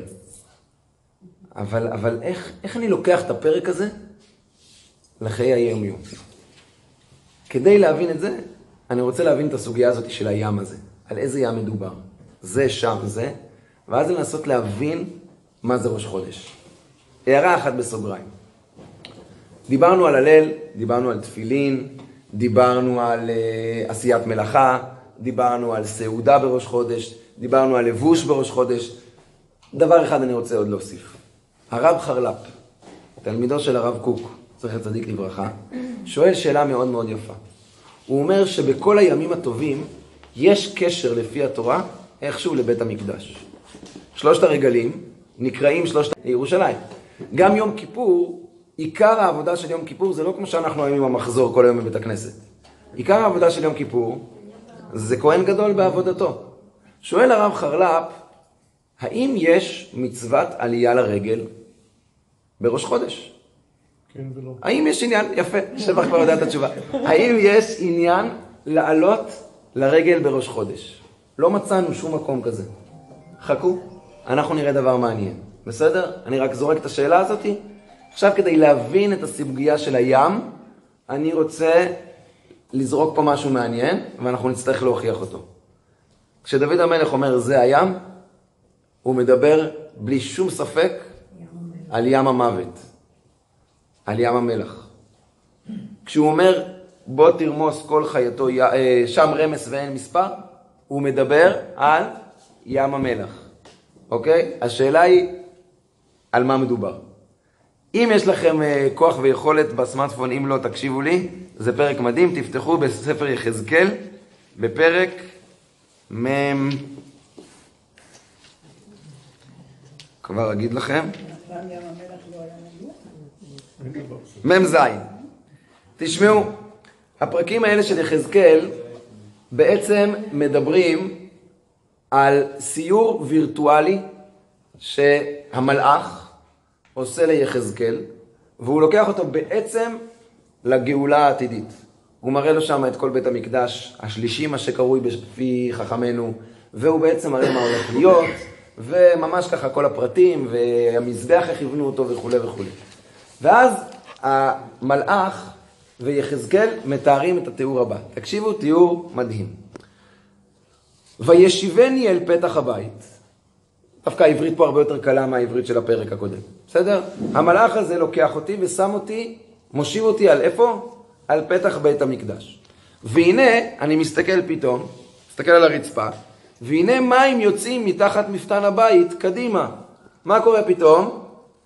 A: אבל איך אני לוקח את הפרק הזה לחיי היום-יום? כדי להבין את זה, אני רוצה להבין את הסוגיה הזאת של הים הזה. על איזה ים מדובר? זה, שם, זה. ואז לנסות להבין מה זה ראש חודש. הערה אחת בסוגריים. דיברנו על הלל, דיברנו על תפילין, דיברנו על עשיית מלאכה, דיברנו על סעודה בראש חודש, דיברנו על לבוש בראש חודש. דבר אחד אני רוצה עוד להוסיף. הרב חרל"פ, תלמידו של הרב קוק, זכר צדיק לברכה, שואל שאלה מאוד מאוד יפה. הוא אומר שבכל הימים הטובים יש קשר לפי התורה איכשהו לבית המקדש. שלושת הרגלים נקראים לירושלים. גם יום כיפור, עיקר העבודה של יום כיפור זה לא כמו שאנחנו היום עם המחזור כל היום בבית הכנסת. עיקר העבודה של יום כיפור זה כהן גדול בעבודתו. שואל הרב חרל"פ, האם יש מצוות עלייה לרגל בראש חודש?
B: כן ולא.
A: האם יש עניין, יפה, שבח כבר יודע את התשובה. האם יש עניין לעלות לרגל בראש חודש? לא מצאנו שום מקום כזה. חכו, אנחנו נראה דבר מעניין. בסדר? אני רק זורק את השאלה הזאת. עכשיו כדי להבין את הסוגיה של הים, אני רוצה לזרוק פה משהו מעניין, ואנחנו נצטרך להוכיח אותו. כשדוד המלך אומר זה הים, הוא מדבר בלי שום ספק על ים המוות, על ים המלח. כשהוא אומר בוא תרמוס כל חייתו, שם רמס ואין מספר, הוא מדבר על ים המלח. אוקיי? השאלה היא על מה מדובר. אם יש לכם כוח ויכולת בסמארטפון, אם לא תקשיבו לי, זה פרק מדהים, תפתחו בספר יחזקאל, בפרק כבר אגיד לכם, זין. תשמעו, הפרקים האלה של יחזקאל בעצם מדברים על סיור וירטואלי שהמלאך עושה ליחזקאל, והוא לוקח אותו בעצם לגאולה העתידית. הוא מראה לו שם את כל בית המקדש השלישי, מה שקרוי בפי חכמנו, והוא בעצם מראה מה הולך להיות, וממש ככה כל הפרטים, והמזבח איך יבנו אותו וכו' וכו'. ואז המלאך ויחזקאל מתארים את התיאור הבא. תקשיבו, תיאור מדהים. וישיבני אל פתח הבית. דווקא העברית פה הרבה יותר קלה מהעברית של הפרק הקודם. בסדר? המלאך הזה לוקח אותי ושם אותי, מושיב אותי על איפה? על פתח בית המקדש. והנה, אני מסתכל פתאום, מסתכל על הרצפה, והנה מים יוצאים מתחת מפתן הבית קדימה. מה קורה פתאום?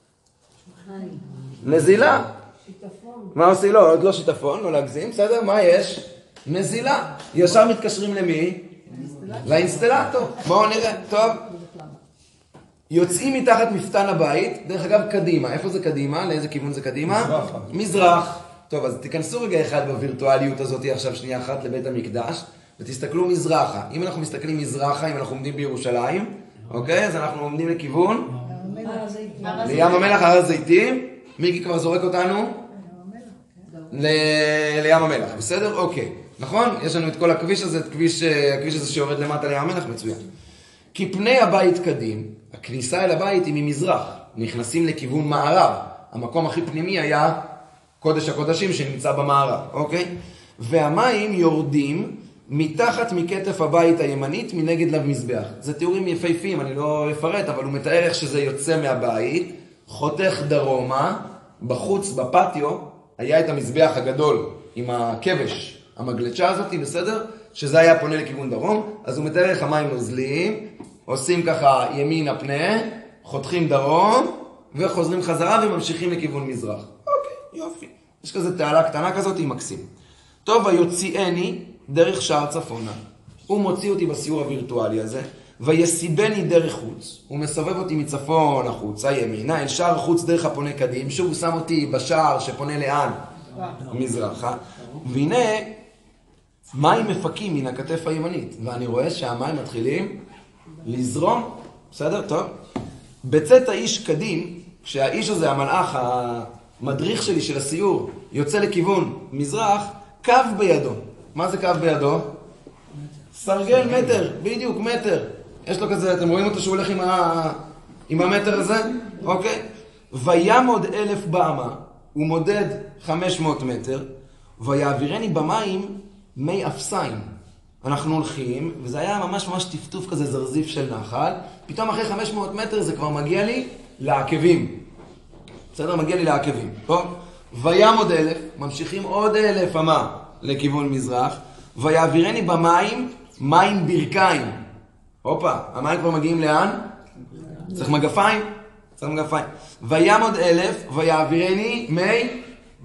A: נזילה. מה עושים? לא, עוד לא שיטפון, לא להגזים, בסדר? מה יש? נזילה. ישר מתקשרים למי? לאינסטלטור. בואו נראה, טוב. יוצאים מתחת מפתן הבית, דרך אגב קדימה. איפה זה קדימה? לאיזה כיוון זה קדימה? מזרח. טוב, אז תיכנסו רגע אחד בווירטואליות הזאת עכשיו שנייה אחת לבית המקדש, ותסתכלו מזרחה. אם אנחנו מסתכלים מזרחה, אם אנחנו עומדים בירושלים, אוקיי? אז אנחנו עומדים לכיוון? לים המלח, הר הזיתים. מיקי כבר זורק אותנו? לים המלח, בסדר? אוקיי. נכון? יש לנו את כל הכביש הזה, הכביש הזה שיורד למטה לים המלח, מצוין. כי פני הבית קדים, הכניסה אל הבית היא ממזרח, נכנסים לכיוון מערב. המקום הכי פנימי היה קודש הקודשים שנמצא במערב, אוקיי? והמים יורדים מתחת מכתף הבית הימנית מנגד למזבח. זה תיאורים יפהפיים, אני לא אפרט, אבל הוא מתאר איך שזה יוצא מהבית, חותך דרומה, בחוץ, בפטיו, היה את המזבח הגדול עם הכבש, המגלצ'ה הזאת, בסדר? שזה היה פונה לכיוון דרום, אז הוא מתאר איך המים נוזלים, עושים ככה ימין הפנה, חותכים דרום, וחוזרים חזרה וממשיכים לכיוון מזרח. אוקיי, יופי. יש כזה תעלה קטנה כזאת, היא מקסים. טוב, ויוציאני דרך שער צפונה. הוא מוציא אותי בסיור הווירטואלי הזה, ויסיבני דרך חוץ. הוא מסובב אותי מצפון החוצה, ימינה, אל שער חוץ דרך הפונה קדים. שוב הוא שם אותי בשער שפונה לאן? מזרחה. והנה, מים מפקים מן הכתף הימנית. ואני רואה שהמים מתחילים לזרום. בסדר? טוב. בצאת האיש קדים, כשהאיש הזה, המלאך, המדריך שלי של הסיור, יוצא לכיוון מזרח, קו בידו. מה זה קו בידו? סרגל מטר, בדיוק מטר. יש לו כזה, אתם רואים אותו שהוא הולך עם המטר הזה? אוקיי? וימוד 1000 באמה, הוא מודד 500 מטר, ויעבירני במים מי אפסיים. אנחנו הולכים, וזה היה ממש ממש טפטוף כזה זרזיף של נחל, פתאום אחרי 500 מטר זה כבר מגיע לי לעקבים. בסדר? מגיע לי לעקבים. טוב? וימוד 1000, ממשיכים עוד 1000 אמה לכיוון מזרח, ויעבירני במים מים ברכיים. הופה, המים כבר מגיעים לאן? צריך מגפיים? צריך מגפיים. וימוד 1000, ויעבירני מי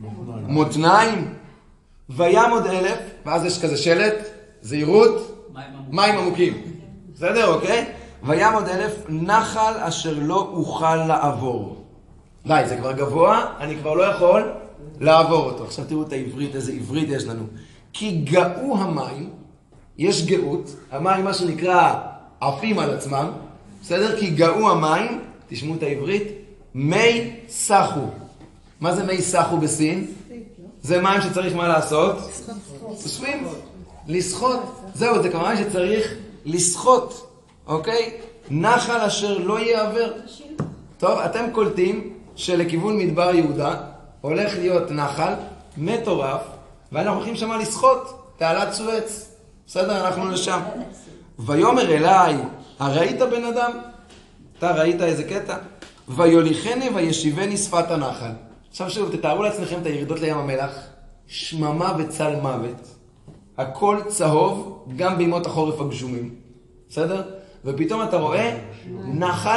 A: מותניים. וימוד 1000, ואז יש כזה שלט, זהירות, מים עמוקים. בסדר, אוקיי? וימוד 1000, נחל אשר לא אוכל לעבור. די, זה כבר גבוה, אני כבר לא יכול לעבור אותו. עכשיו תראו את העברית, איזה עברית יש לנו. כי גאו המים, יש גאות, המים מה שנקרא עפים על עצמם, בסדר? כי גאו המים, תשמעו את העברית, מי סחו. מה זה מי סחו בסין? זה מים שצריך מה לעשות? סווים, לשחות. זהו, זה כמובן שצריך לשחות, אוקיי? נחל אשר לא יעבר. טוב, אתם קולטים שלכיוון מדבר יהודה הולך להיות נחל מטורף, ואנחנו הולכים שמה לשחות, תעלת סואץ. בסדר, אנחנו לשם. ויאמר אליי, הראית בן אדם? אתה ראית איזה קטע? ויוליכני וישיבני שפת הנחל. עכשיו שוב, תתארו לעצמכם את הירידות לים המלח, שממה וצל מוות, הכל צהוב, גם בימות החורף הגשומים. בסדר? ופתאום אתה רואה נחל,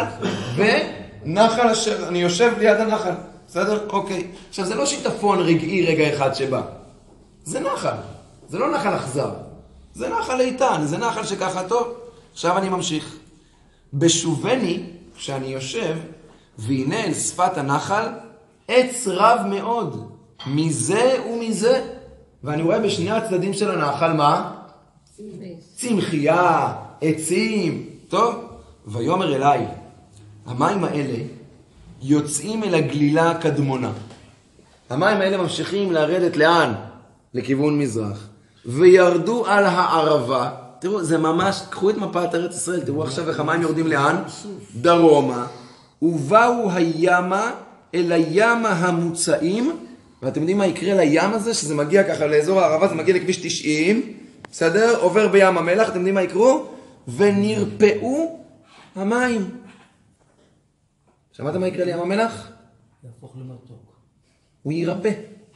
A: ונחל אשר, אני יושב ליד הנחל. בסדר? אוקיי. עכשיו זה לא שיטפון רגעי רגע אחד שבא. זה נחל. זה לא נחל אכזר. זה נחל איתן, זה נחל שככה טוב. עכשיו אני ממשיך. בשובני, כשאני יושב, והנה אל שפת הנחל, עץ רב מאוד, מזה ומזה. ואני רואה בשני הצדדים של הנחל מה? צמחייה, עצים. טוב? ויאמר אליי, המים האלה יוצאים אל הגלילה הקדמונה. המים האלה ממשיכים לרדת לאן? לכיוון מזרח. וירדו על הערבה, תראו, זה ממש, קחו את מפת ארץ ישראל, תראו עכשיו איך המים יורדים לאן? דרומה. ובאו הימה אל הים המוצאים, ואתם יודעים מה יקרה לים הזה? שזה מגיע ככה לאזור הערבה, זה מגיע לכביש 90, בסדר? עובר בים המלח, אתם יודעים מה יקרו? ונרפאו המים. שמעתם מה יקרה לים המלח?
D: יהפוך למתוק.
A: הוא יירפא.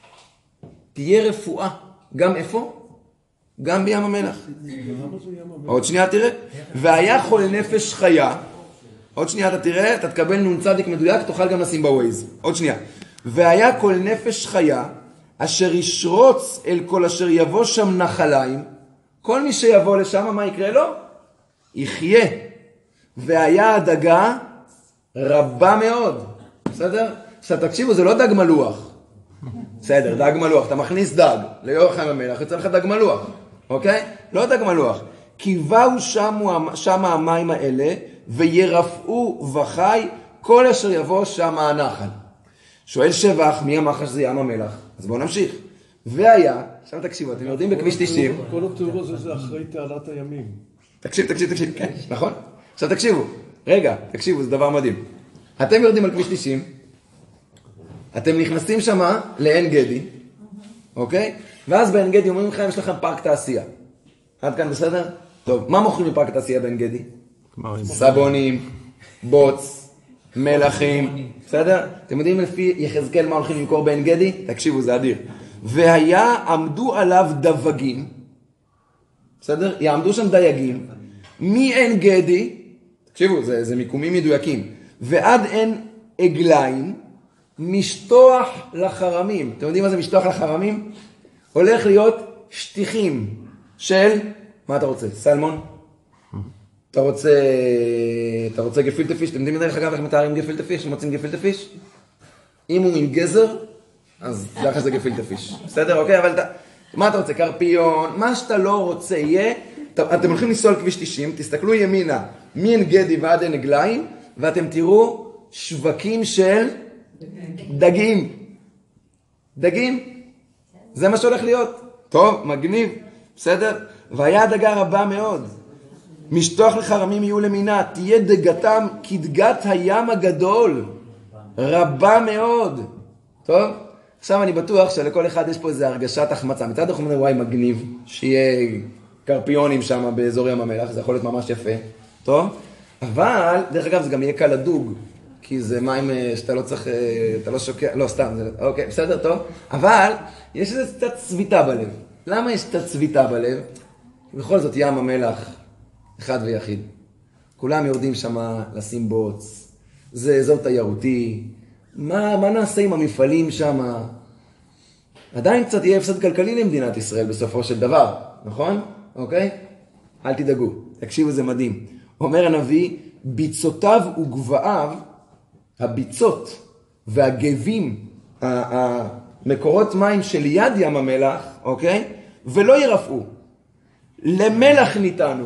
A: תהיה רפואה. גם איפה? גם בים המלח. עוד שנייה תראה. והיה חול נפש חיה. עוד שנייה אתה תראה, אתה תקבל נון צדיק מדויק, תוכל גם לשים בווייז. עוד שנייה. והיה כל נפש חיה, אשר ישרוץ אל כל אשר יבוא שם נחליים. כל מי שיבוא לשם, מה יקרה לו? יחיה. והיה הדגה רבה מאוד. בסדר? עכשיו תקשיבו, זה לא דג מלוח. בסדר, דג מלוח. אתה מכניס דג ליאור ים המלח, יוצא לך דג מלוח. אוקיי? לא דג מלוח. כי באו שם המים האלה, וירפאו וחי כל אשר יבוא שם הנחל. שואל שבח, מי אמר לך שזה ים המלח? אז בואו נמשיך. והיה, עכשיו תקשיבו, אתם יורדים בכביש 90.
E: כל התיאור הזה זה אחרי תעלת הימים.
A: תקשיב, כן, נכון? עכשיו תקשיבו, רגע, תקשיבו, זה דבר מדהים. אתם יורדים על כביש 90, אתם נכנסים שמה לעין גדי, אוקיי? ואז בעין גדי אומרים לכם, יש לכם פארק תעשייה. עד כאן בסדר? טוב, מה מוכרים בפארק תעשייה בעין גדי? סבונים, בוץ, מלחים, בסדר? אתם יודעים לפי יחזקאל מה הולכים למכור בעין גדי? תקשיבו, זה אדיר. והיה, עמדו עליו דווגים, בסדר? יעמדו שם דייגים, מעין גדי, תקשיבו, זה מיקומים מדויקים, ועד עין עגליים, משטוח לחרמים. אתם יודעים מה זה משטוח לחרמים? הולך להיות שטיחים של, מה אתה רוצה? סלמון? אתה רוצה גפילטה פיש? אתם יודעים דרך אגב איך מתארים גפילטה פיש? שמוצאים גפילטה פיש? אם הוא עם גזר, אז ככה זה גפילטה פיש. בסדר? אוקיי, אבל מה אתה רוצה? קרפיון? מה שאתה לא רוצה יהיה, אתם הולכים לנסוע על כביש 90, תסתכלו ימינה, מעין גדי ועד עין עגליים, ואתם תראו שווקים של דגים. דגים. זה מה שהולך להיות. טוב, מגניב. בסדר? והיה דגה רבה מאוד. משטוח לחרמים יהיו למינה, תהיה דגתם כדגת הים הגדול. רבה מאוד. טוב? עכשיו אני בטוח שלכל אחד יש פה איזו הרגשת החמצה. מצד אנחנו אומרים, וואי, מגניב, שיהיה קרפיונים שם באזור ים המלח, זה יכול להיות ממש יפה. טוב? אבל, דרך אגב, זה גם יהיה קל לדוג, כי זה מים שאתה לא צריך, אתה לא שוקע, לא, סתם, זה, אוקיי, בסדר, טוב? אבל, יש איזו קצת צביטה בלב. למה יש קצת צביטה בלב? בכל זאת, ים המלח, אחד ויחיד. כולם יורדים שם לשים בוץ, זה אזור תיירותי, מה נעשה עם המפעלים שם? עדיין קצת יהיה הפסד כלכלי למדינת ישראל בסופו של דבר, נכון? אוקיי? אל תדאגו, תקשיבו, זה מדהים. אומר הנביא, ביצותיו וגבעיו, הביצות והגבים, המקורות מים של יד ים המלח, אוקיי? ולא ירפאו. למלח ניתנו.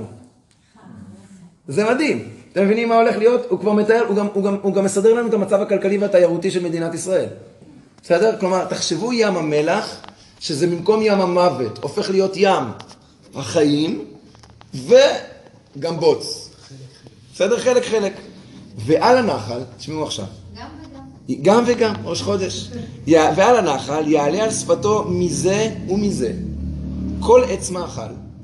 A: זה מדהים. אתם מבינים מה הולך להיות? הוא כבר מתאר, הוא גם מסדר לנו את המצב הכלכלי והתיירותי של מדינת ישראל. בסדר? כלומר, תחשבו ים המלח, שזה במקום ים המוות, הופך להיות ים החיים, וגם בוץ. בסדר? חלק. ועל הנחל, תשמעו עכשיו. גם וגם, ראש חודש. ועל הנחל יעלה על שפתו מזה ומזה. כל עץ מאכל.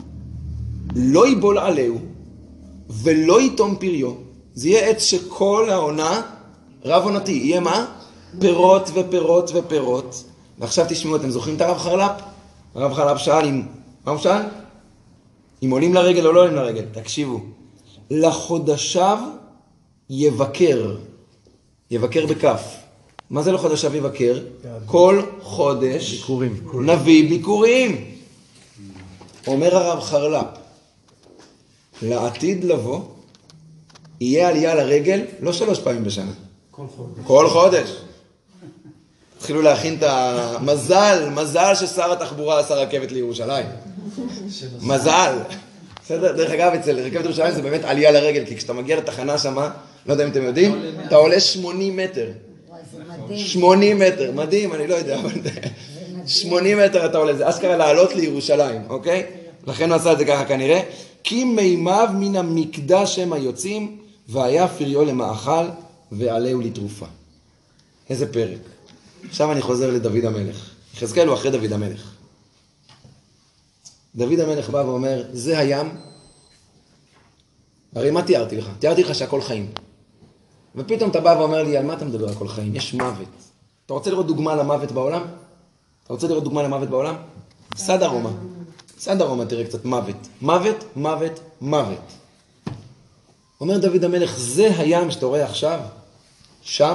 A: לא ייבול עליהו, ולא יתום פריו. זה יהיה עץ שכל העונה רב עונתי. יהיה מה? פירות ופירות ופירות. ועכשיו תשמעו, אתם זוכרים את הרב חרל"פ? הרב חרל"פ שאל מה הוא שאל? אם עולים לרגל או לא עולים לרגל. תקשיבו. לחודשיו יבקר. יבקר בכף. מה זה לחודשיו יבקר? כל חודש ביקורים. נביא ביקורים. אומר הרב חרל"פ, לעתיד לבוא, יהיה עלייה לרגל, לא 3 פעמים בשנה. כל חודש. התחילו להכין את מזל ששר התחבורה עשה רכבת לירושלים. מזל. בסדר? דרך אגב, אצל רכבת ירושלים זה באמת עלייה לרגל, כי כשאתה מגיע לתחנה שמה, לא יודע אם אתם יודעים, אתה עולה 80 מטר. 80 מטר, מדהים, אני לא יודע, אבל 80 מטר אתה עולה, זה אשכרה לעלות לירושלים, אוקיי? לכן הוא עשה את זה ככה כנראה. כי מימיו מן המקדש הם היוצאים, והיה פריו למאכל, ועליהו לתרופה. איזה פרק. עכשיו אני חוזר לדוד המלך. יחזקאל הוא אחרי דוד המלך. דוד המלך בא ואומר, זה הים. הרי מה תיארתי לך? תיארתי לך שהכל חיים. ופתאום אתה בא ואומר לי, על מה אתה מדבר הכל חיים? יש מוות. אתה רוצה לראות דוגמה למוות בעולם? אתה רוצה לראות דוגמה למוות בעולם? סד ארומה. סד ארומה, תראה קצת מוות. מוות, מוות, מוות. אומר דוד המלך, זה הים שאתה רואה עכשיו? שם?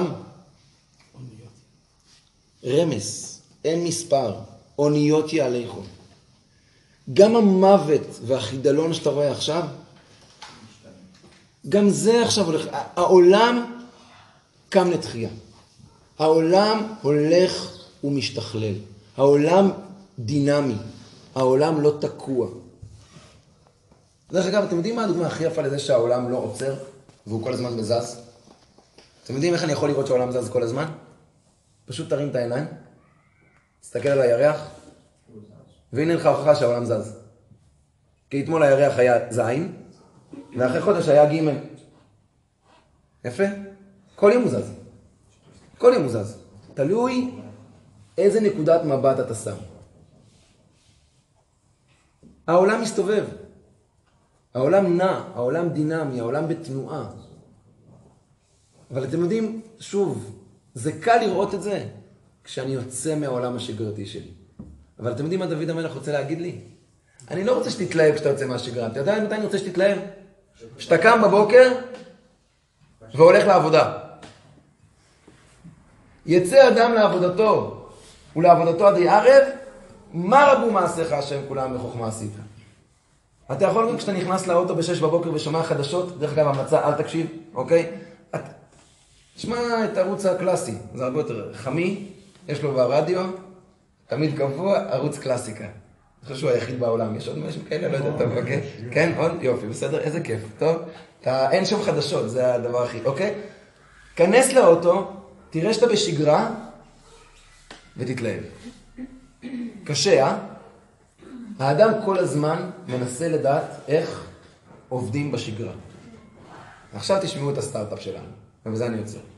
A: רמס, אין מספר, אוניות יעליכו. גם המוות והחידלון שאתה רואה עכשיו, גם זה עכשיו הולך, העולם קם לתחייה. העולם הולך ומשתכלל. העולם דינמי. העולם לא תקוע. דרך אגב, אתם יודעים מה הדוגמה הכי יפה לזה שהעולם לא עוצר והוא כל הזמן מזז? אתם יודעים איך אני יכול לראות שהעולם זז כל הזמן? פשוט תרים את העיניים, תסתכל על הירח, והנה לך הוכחה שהעולם זז. כי אתמול הירח היה זין, ואחרי חודש היה ג'. יפה? כל יום הוא זז. כל יום הוא זז. תלוי איזה נקודת מבט אתה שם. העולם מסתובב. העולם נע, העולם דינמי, העולם בתנועה. אבל אתם יודעים, שוב, זה קל לראות את זה כשאני יוצא מהעולם השגרתי שלי. אבל אתם יודעים מה דוד המלך רוצה להגיד לי? אני לא רוצה שתתלהב כשאתה יוצא מהשגרה. אתה יודע מתי אני רוצה שתתלהב? כשאתה קם בבוקר והולך לעבודה. יצא אדם לעבודתו ולעבודתו עדי ערב, מה רבו מעשיך השם כולם בחוכמה עשית? אתה יכול גם כשאתה נכנס לאוטו ב-6 בבוקר ושומע חדשות, דרך אגב המלצה, אל תקשיב, אוקיי? תשמע את הערוץ הקלאסי, זה הרבה יותר חמי, יש לו ברדיו, תמיד קבוע, ערוץ קלאסיקה. אני חושב שהוא היחיד בעולם, יש עוד משהו כאלה, לא יודע, טוב, אוקיי? כן, עוד? יופי, בסדר, איזה כיף, טוב? אין שום חדשות, זה הדבר הכי, אוקיי? כנס לאוטו, תראה שאתה בשגרה, ותתלהב. קשה, אה? האדם כל הזמן מנסה לדעת איך עובדים בשגרה. עכשיו תשמעו את הסטארט-אפ שלנו, ובזה אני יוצא.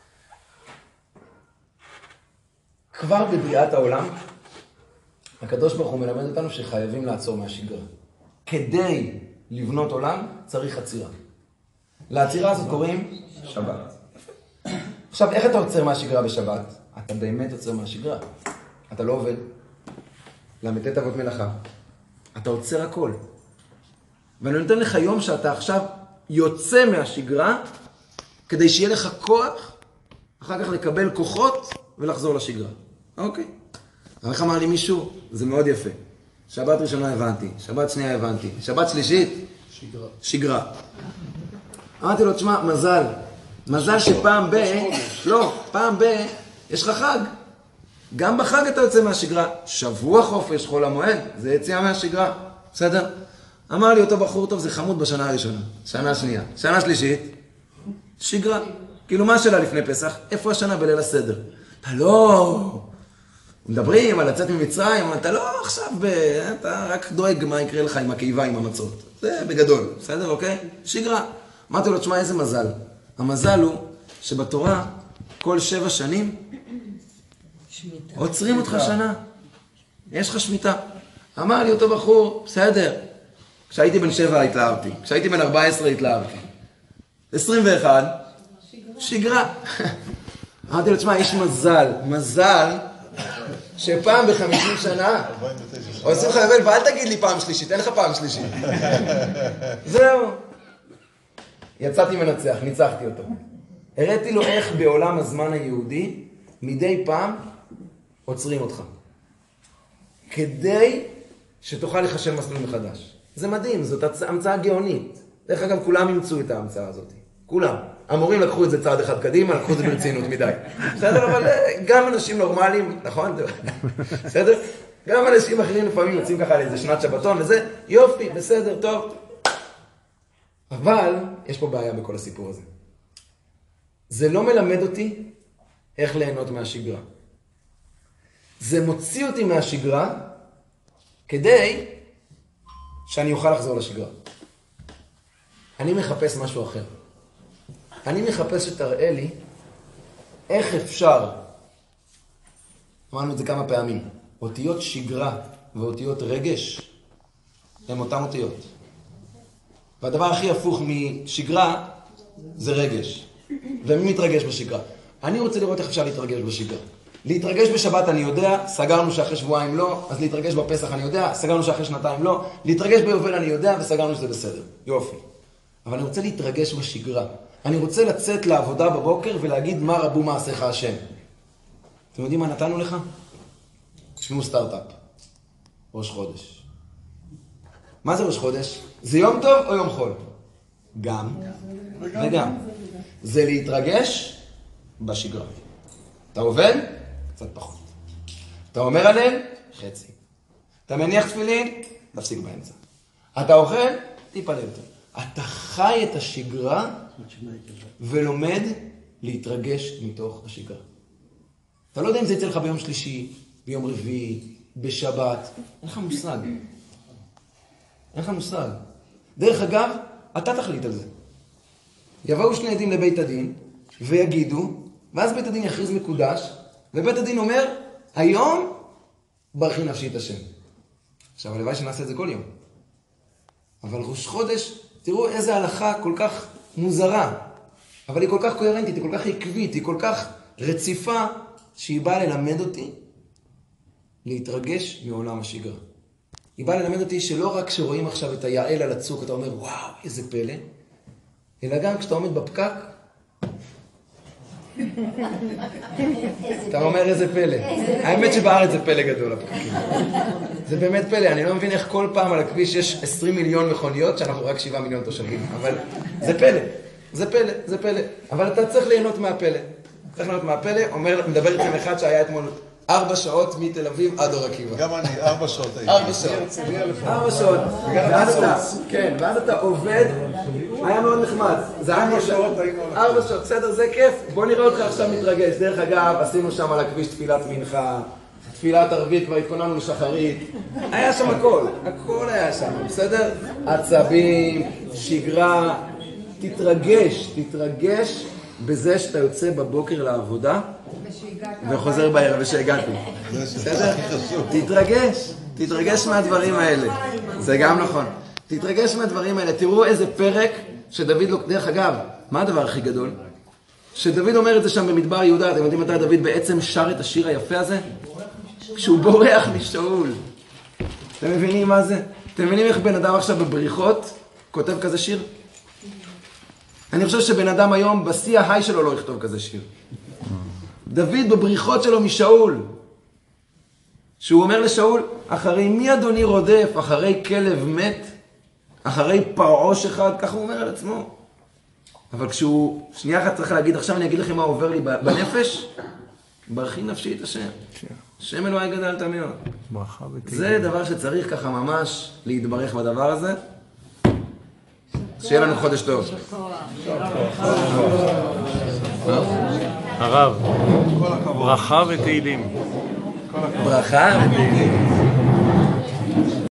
A: כבר בבריאת העולם, הקדוש ברוך הוא מלמד אותנו שחייבים לעצור מהשגרה. כדי לבנות עולם צריך עצירה. לעצירה הזאת קוראים שבת. עכשיו, איך אתה עוצר מהשגרה בשבת? אתה באמת עוצר מהשגרה. אתה לא עובד. למתת אבות מלאכה. אתה עוצר הכל. ואני נותן לך יום שאתה עכשיו יוצא מהשגרה, כדי שיהיה לך כוח, אחר כך לקבל כוחות ולחזור לשגרה. אוקיי. איך אמר לי מישהו? זה מאוד יפה. שבת ראשונה הבנתי, שבת שנייה הבנתי, שבת שלישית? שגרה. אמרתי לו, תשמע, מזל שפעם פעם יש לך חג. גם בחג אתה יוצא מהשגרה. שבוע חופש, חול המועד, זה יציאה מהשגרה. בסדר? אמר לי אותו בחור טוב, זה חמוד בשנה הראשונה. שנה שנייה. שנה שלישית, שגרה. כאילו מה השאלה לפני פסח? איפה השנה בליל הסדר? אתה לא... מדברים על לצאת ממצרים, אתה לא עכשיו אתה רק דואג מה יקרה לך עם הקיבה, עם המצות. זה בגדול, בסדר, אוקיי? שגרה. אמרתי לו, תשמע, איזה מזל. המזל הוא שבתורה כל 7 שנים עוצרים אותך שנה. יש לך שמיטה. אמר לי אותו בחור, בסדר. כשהייתי בן 7 התלהבתי. כשהייתי בן 14 התלהבתי. 21, שגרה. אמרתי לו, תשמע, יש מזל שפעם ב50 שנה עושים לך יובל, ואל תגיד לי פעם שלישית, אין לך פעם שלישית. זהו. יצאתי מנצח, ניצחתי אותו. הראיתי לו איך בעולם הזמן היהודי מדי פעם עוצרים אותך. כדי שתוכל לחשב מסלול מחדש. זה מדהים, זאת המצאה גאונית. דרך אגב, כולם ימצאו את ההמצאה הזאת. כולם. המורים לקחו את זה צעד אחד קדימה, לקחו את זה ברצינות מדי. בסדר, אבל גם אנשים נורמליים, נכון? בסדר? גם אנשים אחרים לפעמים יוצאים ככה לאיזה שנת שבתון וזה, יופי, בסדר, טוב. אבל יש פה בעיה בכל הסיפור הזה. זה לא מלמד אותי איך ליהנות מהשגרה. זה מוציא אותי מהשגרה כדי שאני אוכל לחזור לשגרה. אני מחפש משהו אחר. אני מחפש שתראה לי איך אפשר, אמרנו את זה כמה פעמים, אותיות שגרה ואותיות רגש הן אותן אותיות. והדבר הכי הפוך משגרה זה רגש. ומי מתרגש בשגרה? אני רוצה לראות איך אפשר להתרגש בשגרה. להתרגש בשבת אני יודע, סגרנו שאחרי שבועיים לא, אז להתרגש בפסח אני יודע, סגרנו שאחרי שנתיים לא, להתרגש ביובל אני יודע וסגרנו שזה בסדר. יופי. אבל אני רוצה להתרגש בשגרה. אני רוצה לצאת לעבודה בבוקר ולהגיד מה רבו מעשיך השם. אתם יודעים מה נתנו לך? תשמעו סטארט-אפ. ראש חודש. מה זה ראש חודש? זה יום טוב או יום חול? גם וגם. זה להתרגש בשגרה. אתה עובד? קצת פחות. אתה אומר עליהם? חצי. אתה מניח תפילין? תפסיק באמצע. אתה אוכל? טיפה ליותר. אתה חי את השגרה ולומד להתרגש מתוך השגרה. אתה לא יודע אם זה יצא לך ביום שלישי, ביום רביעי, בשבת. אין לך מושג. אין לך מושג. דרך אגב, אתה תחליט על זה. יבואו שני עדים לבית הדין ויגידו, ואז בית הדין יכריז מקודש, ובית הדין אומר, היום ברכי נפשי את השם. עכשיו, הלוואי שנעשה את זה כל יום. אבל ראש חודש, תראו איזה הלכה כל כך מוזרה, אבל היא כל כך קוהרנטית, היא כל כך עקבית, היא כל כך רציפה, שהיא באה ללמד אותי להתרגש מעולם השגרה. היא באה ללמד אותי שלא רק כשרואים עכשיו את היעל על הצוק, אתה אומר, וואו, איזה פלא, אלא גם כשאתה עומד בפקק, אתה אומר איזה פלא. האמת שבארץ זה פלא גדול, הפקקים. זה באמת פלא, אני לא מבין איך כל פעם על הכביש יש 20 מיליון מכוניות, שאנחנו רק 7 מיליון תושבים, אבל זה פלא, זה פלא, זה פלא. אבל אתה צריך ליהנות מהפלא. צריך ליהנות מהפלא, מדבר איתכם אחד שהיה אתמול 4 שעות מתל אביב עד אור עקיבא.
B: גם אני, 4 שעות הייתי.
A: 4 שעות. 4 שעות. ואז אתה עובד, היה מאוד נחמד. זה היה 4 שעות. 4 שעות, בסדר, זה כיף. בוא נראה אותך עכשיו מתרגש. דרך אגב, עשינו שם על הכביש תפילת מנחה, תפילת ערבית, כבר התכוננו לשחרית. היה שם הכל, הכל היה שם, בסדר? עצבים, שגרה, תתרגש בזה שאתה יוצא בבוקר לעבודה וחוזר בערב ושהגעתי. בסדר? תתרגש מהדברים האלה. זה גם נכון. תתרגש מהדברים האלה. תראו איזה פרק שדוד לא... דרך אגב, מה הדבר הכי גדול? שדוד אומר את זה שם במדבר יהודה. אתם יודעים מתי דוד בעצם שר את השיר היפה הזה? כשהוא בורח משאול. אתם מבינים מה זה? אתם מבינים איך בן אדם עכשיו בבריחות כותב כזה שיר? אני חושב שבן אדם היום בשיא ההיי שלו לא יכתוב כזה שיר. דוד בבריחות שלו משאול, שהוא אומר לשאול, אחרי מי אדוני רודף? אחרי כלב מת? אחרי פרעוש אחד? ככה הוא אומר על עצמו. אבל כשהוא, שנייה אחת צריך להגיד, עכשיו אני אגיד לכם מה עובר לי בנפש, ברכי נפשי את השם. השם אלוהי גדלת מאוד. זה דבר שצריך ככה ממש להתברך בדבר הזה. שיהיה לנו חודש טוב.
E: הרב, ברכה ותהילים.
A: ברכה ותהילים.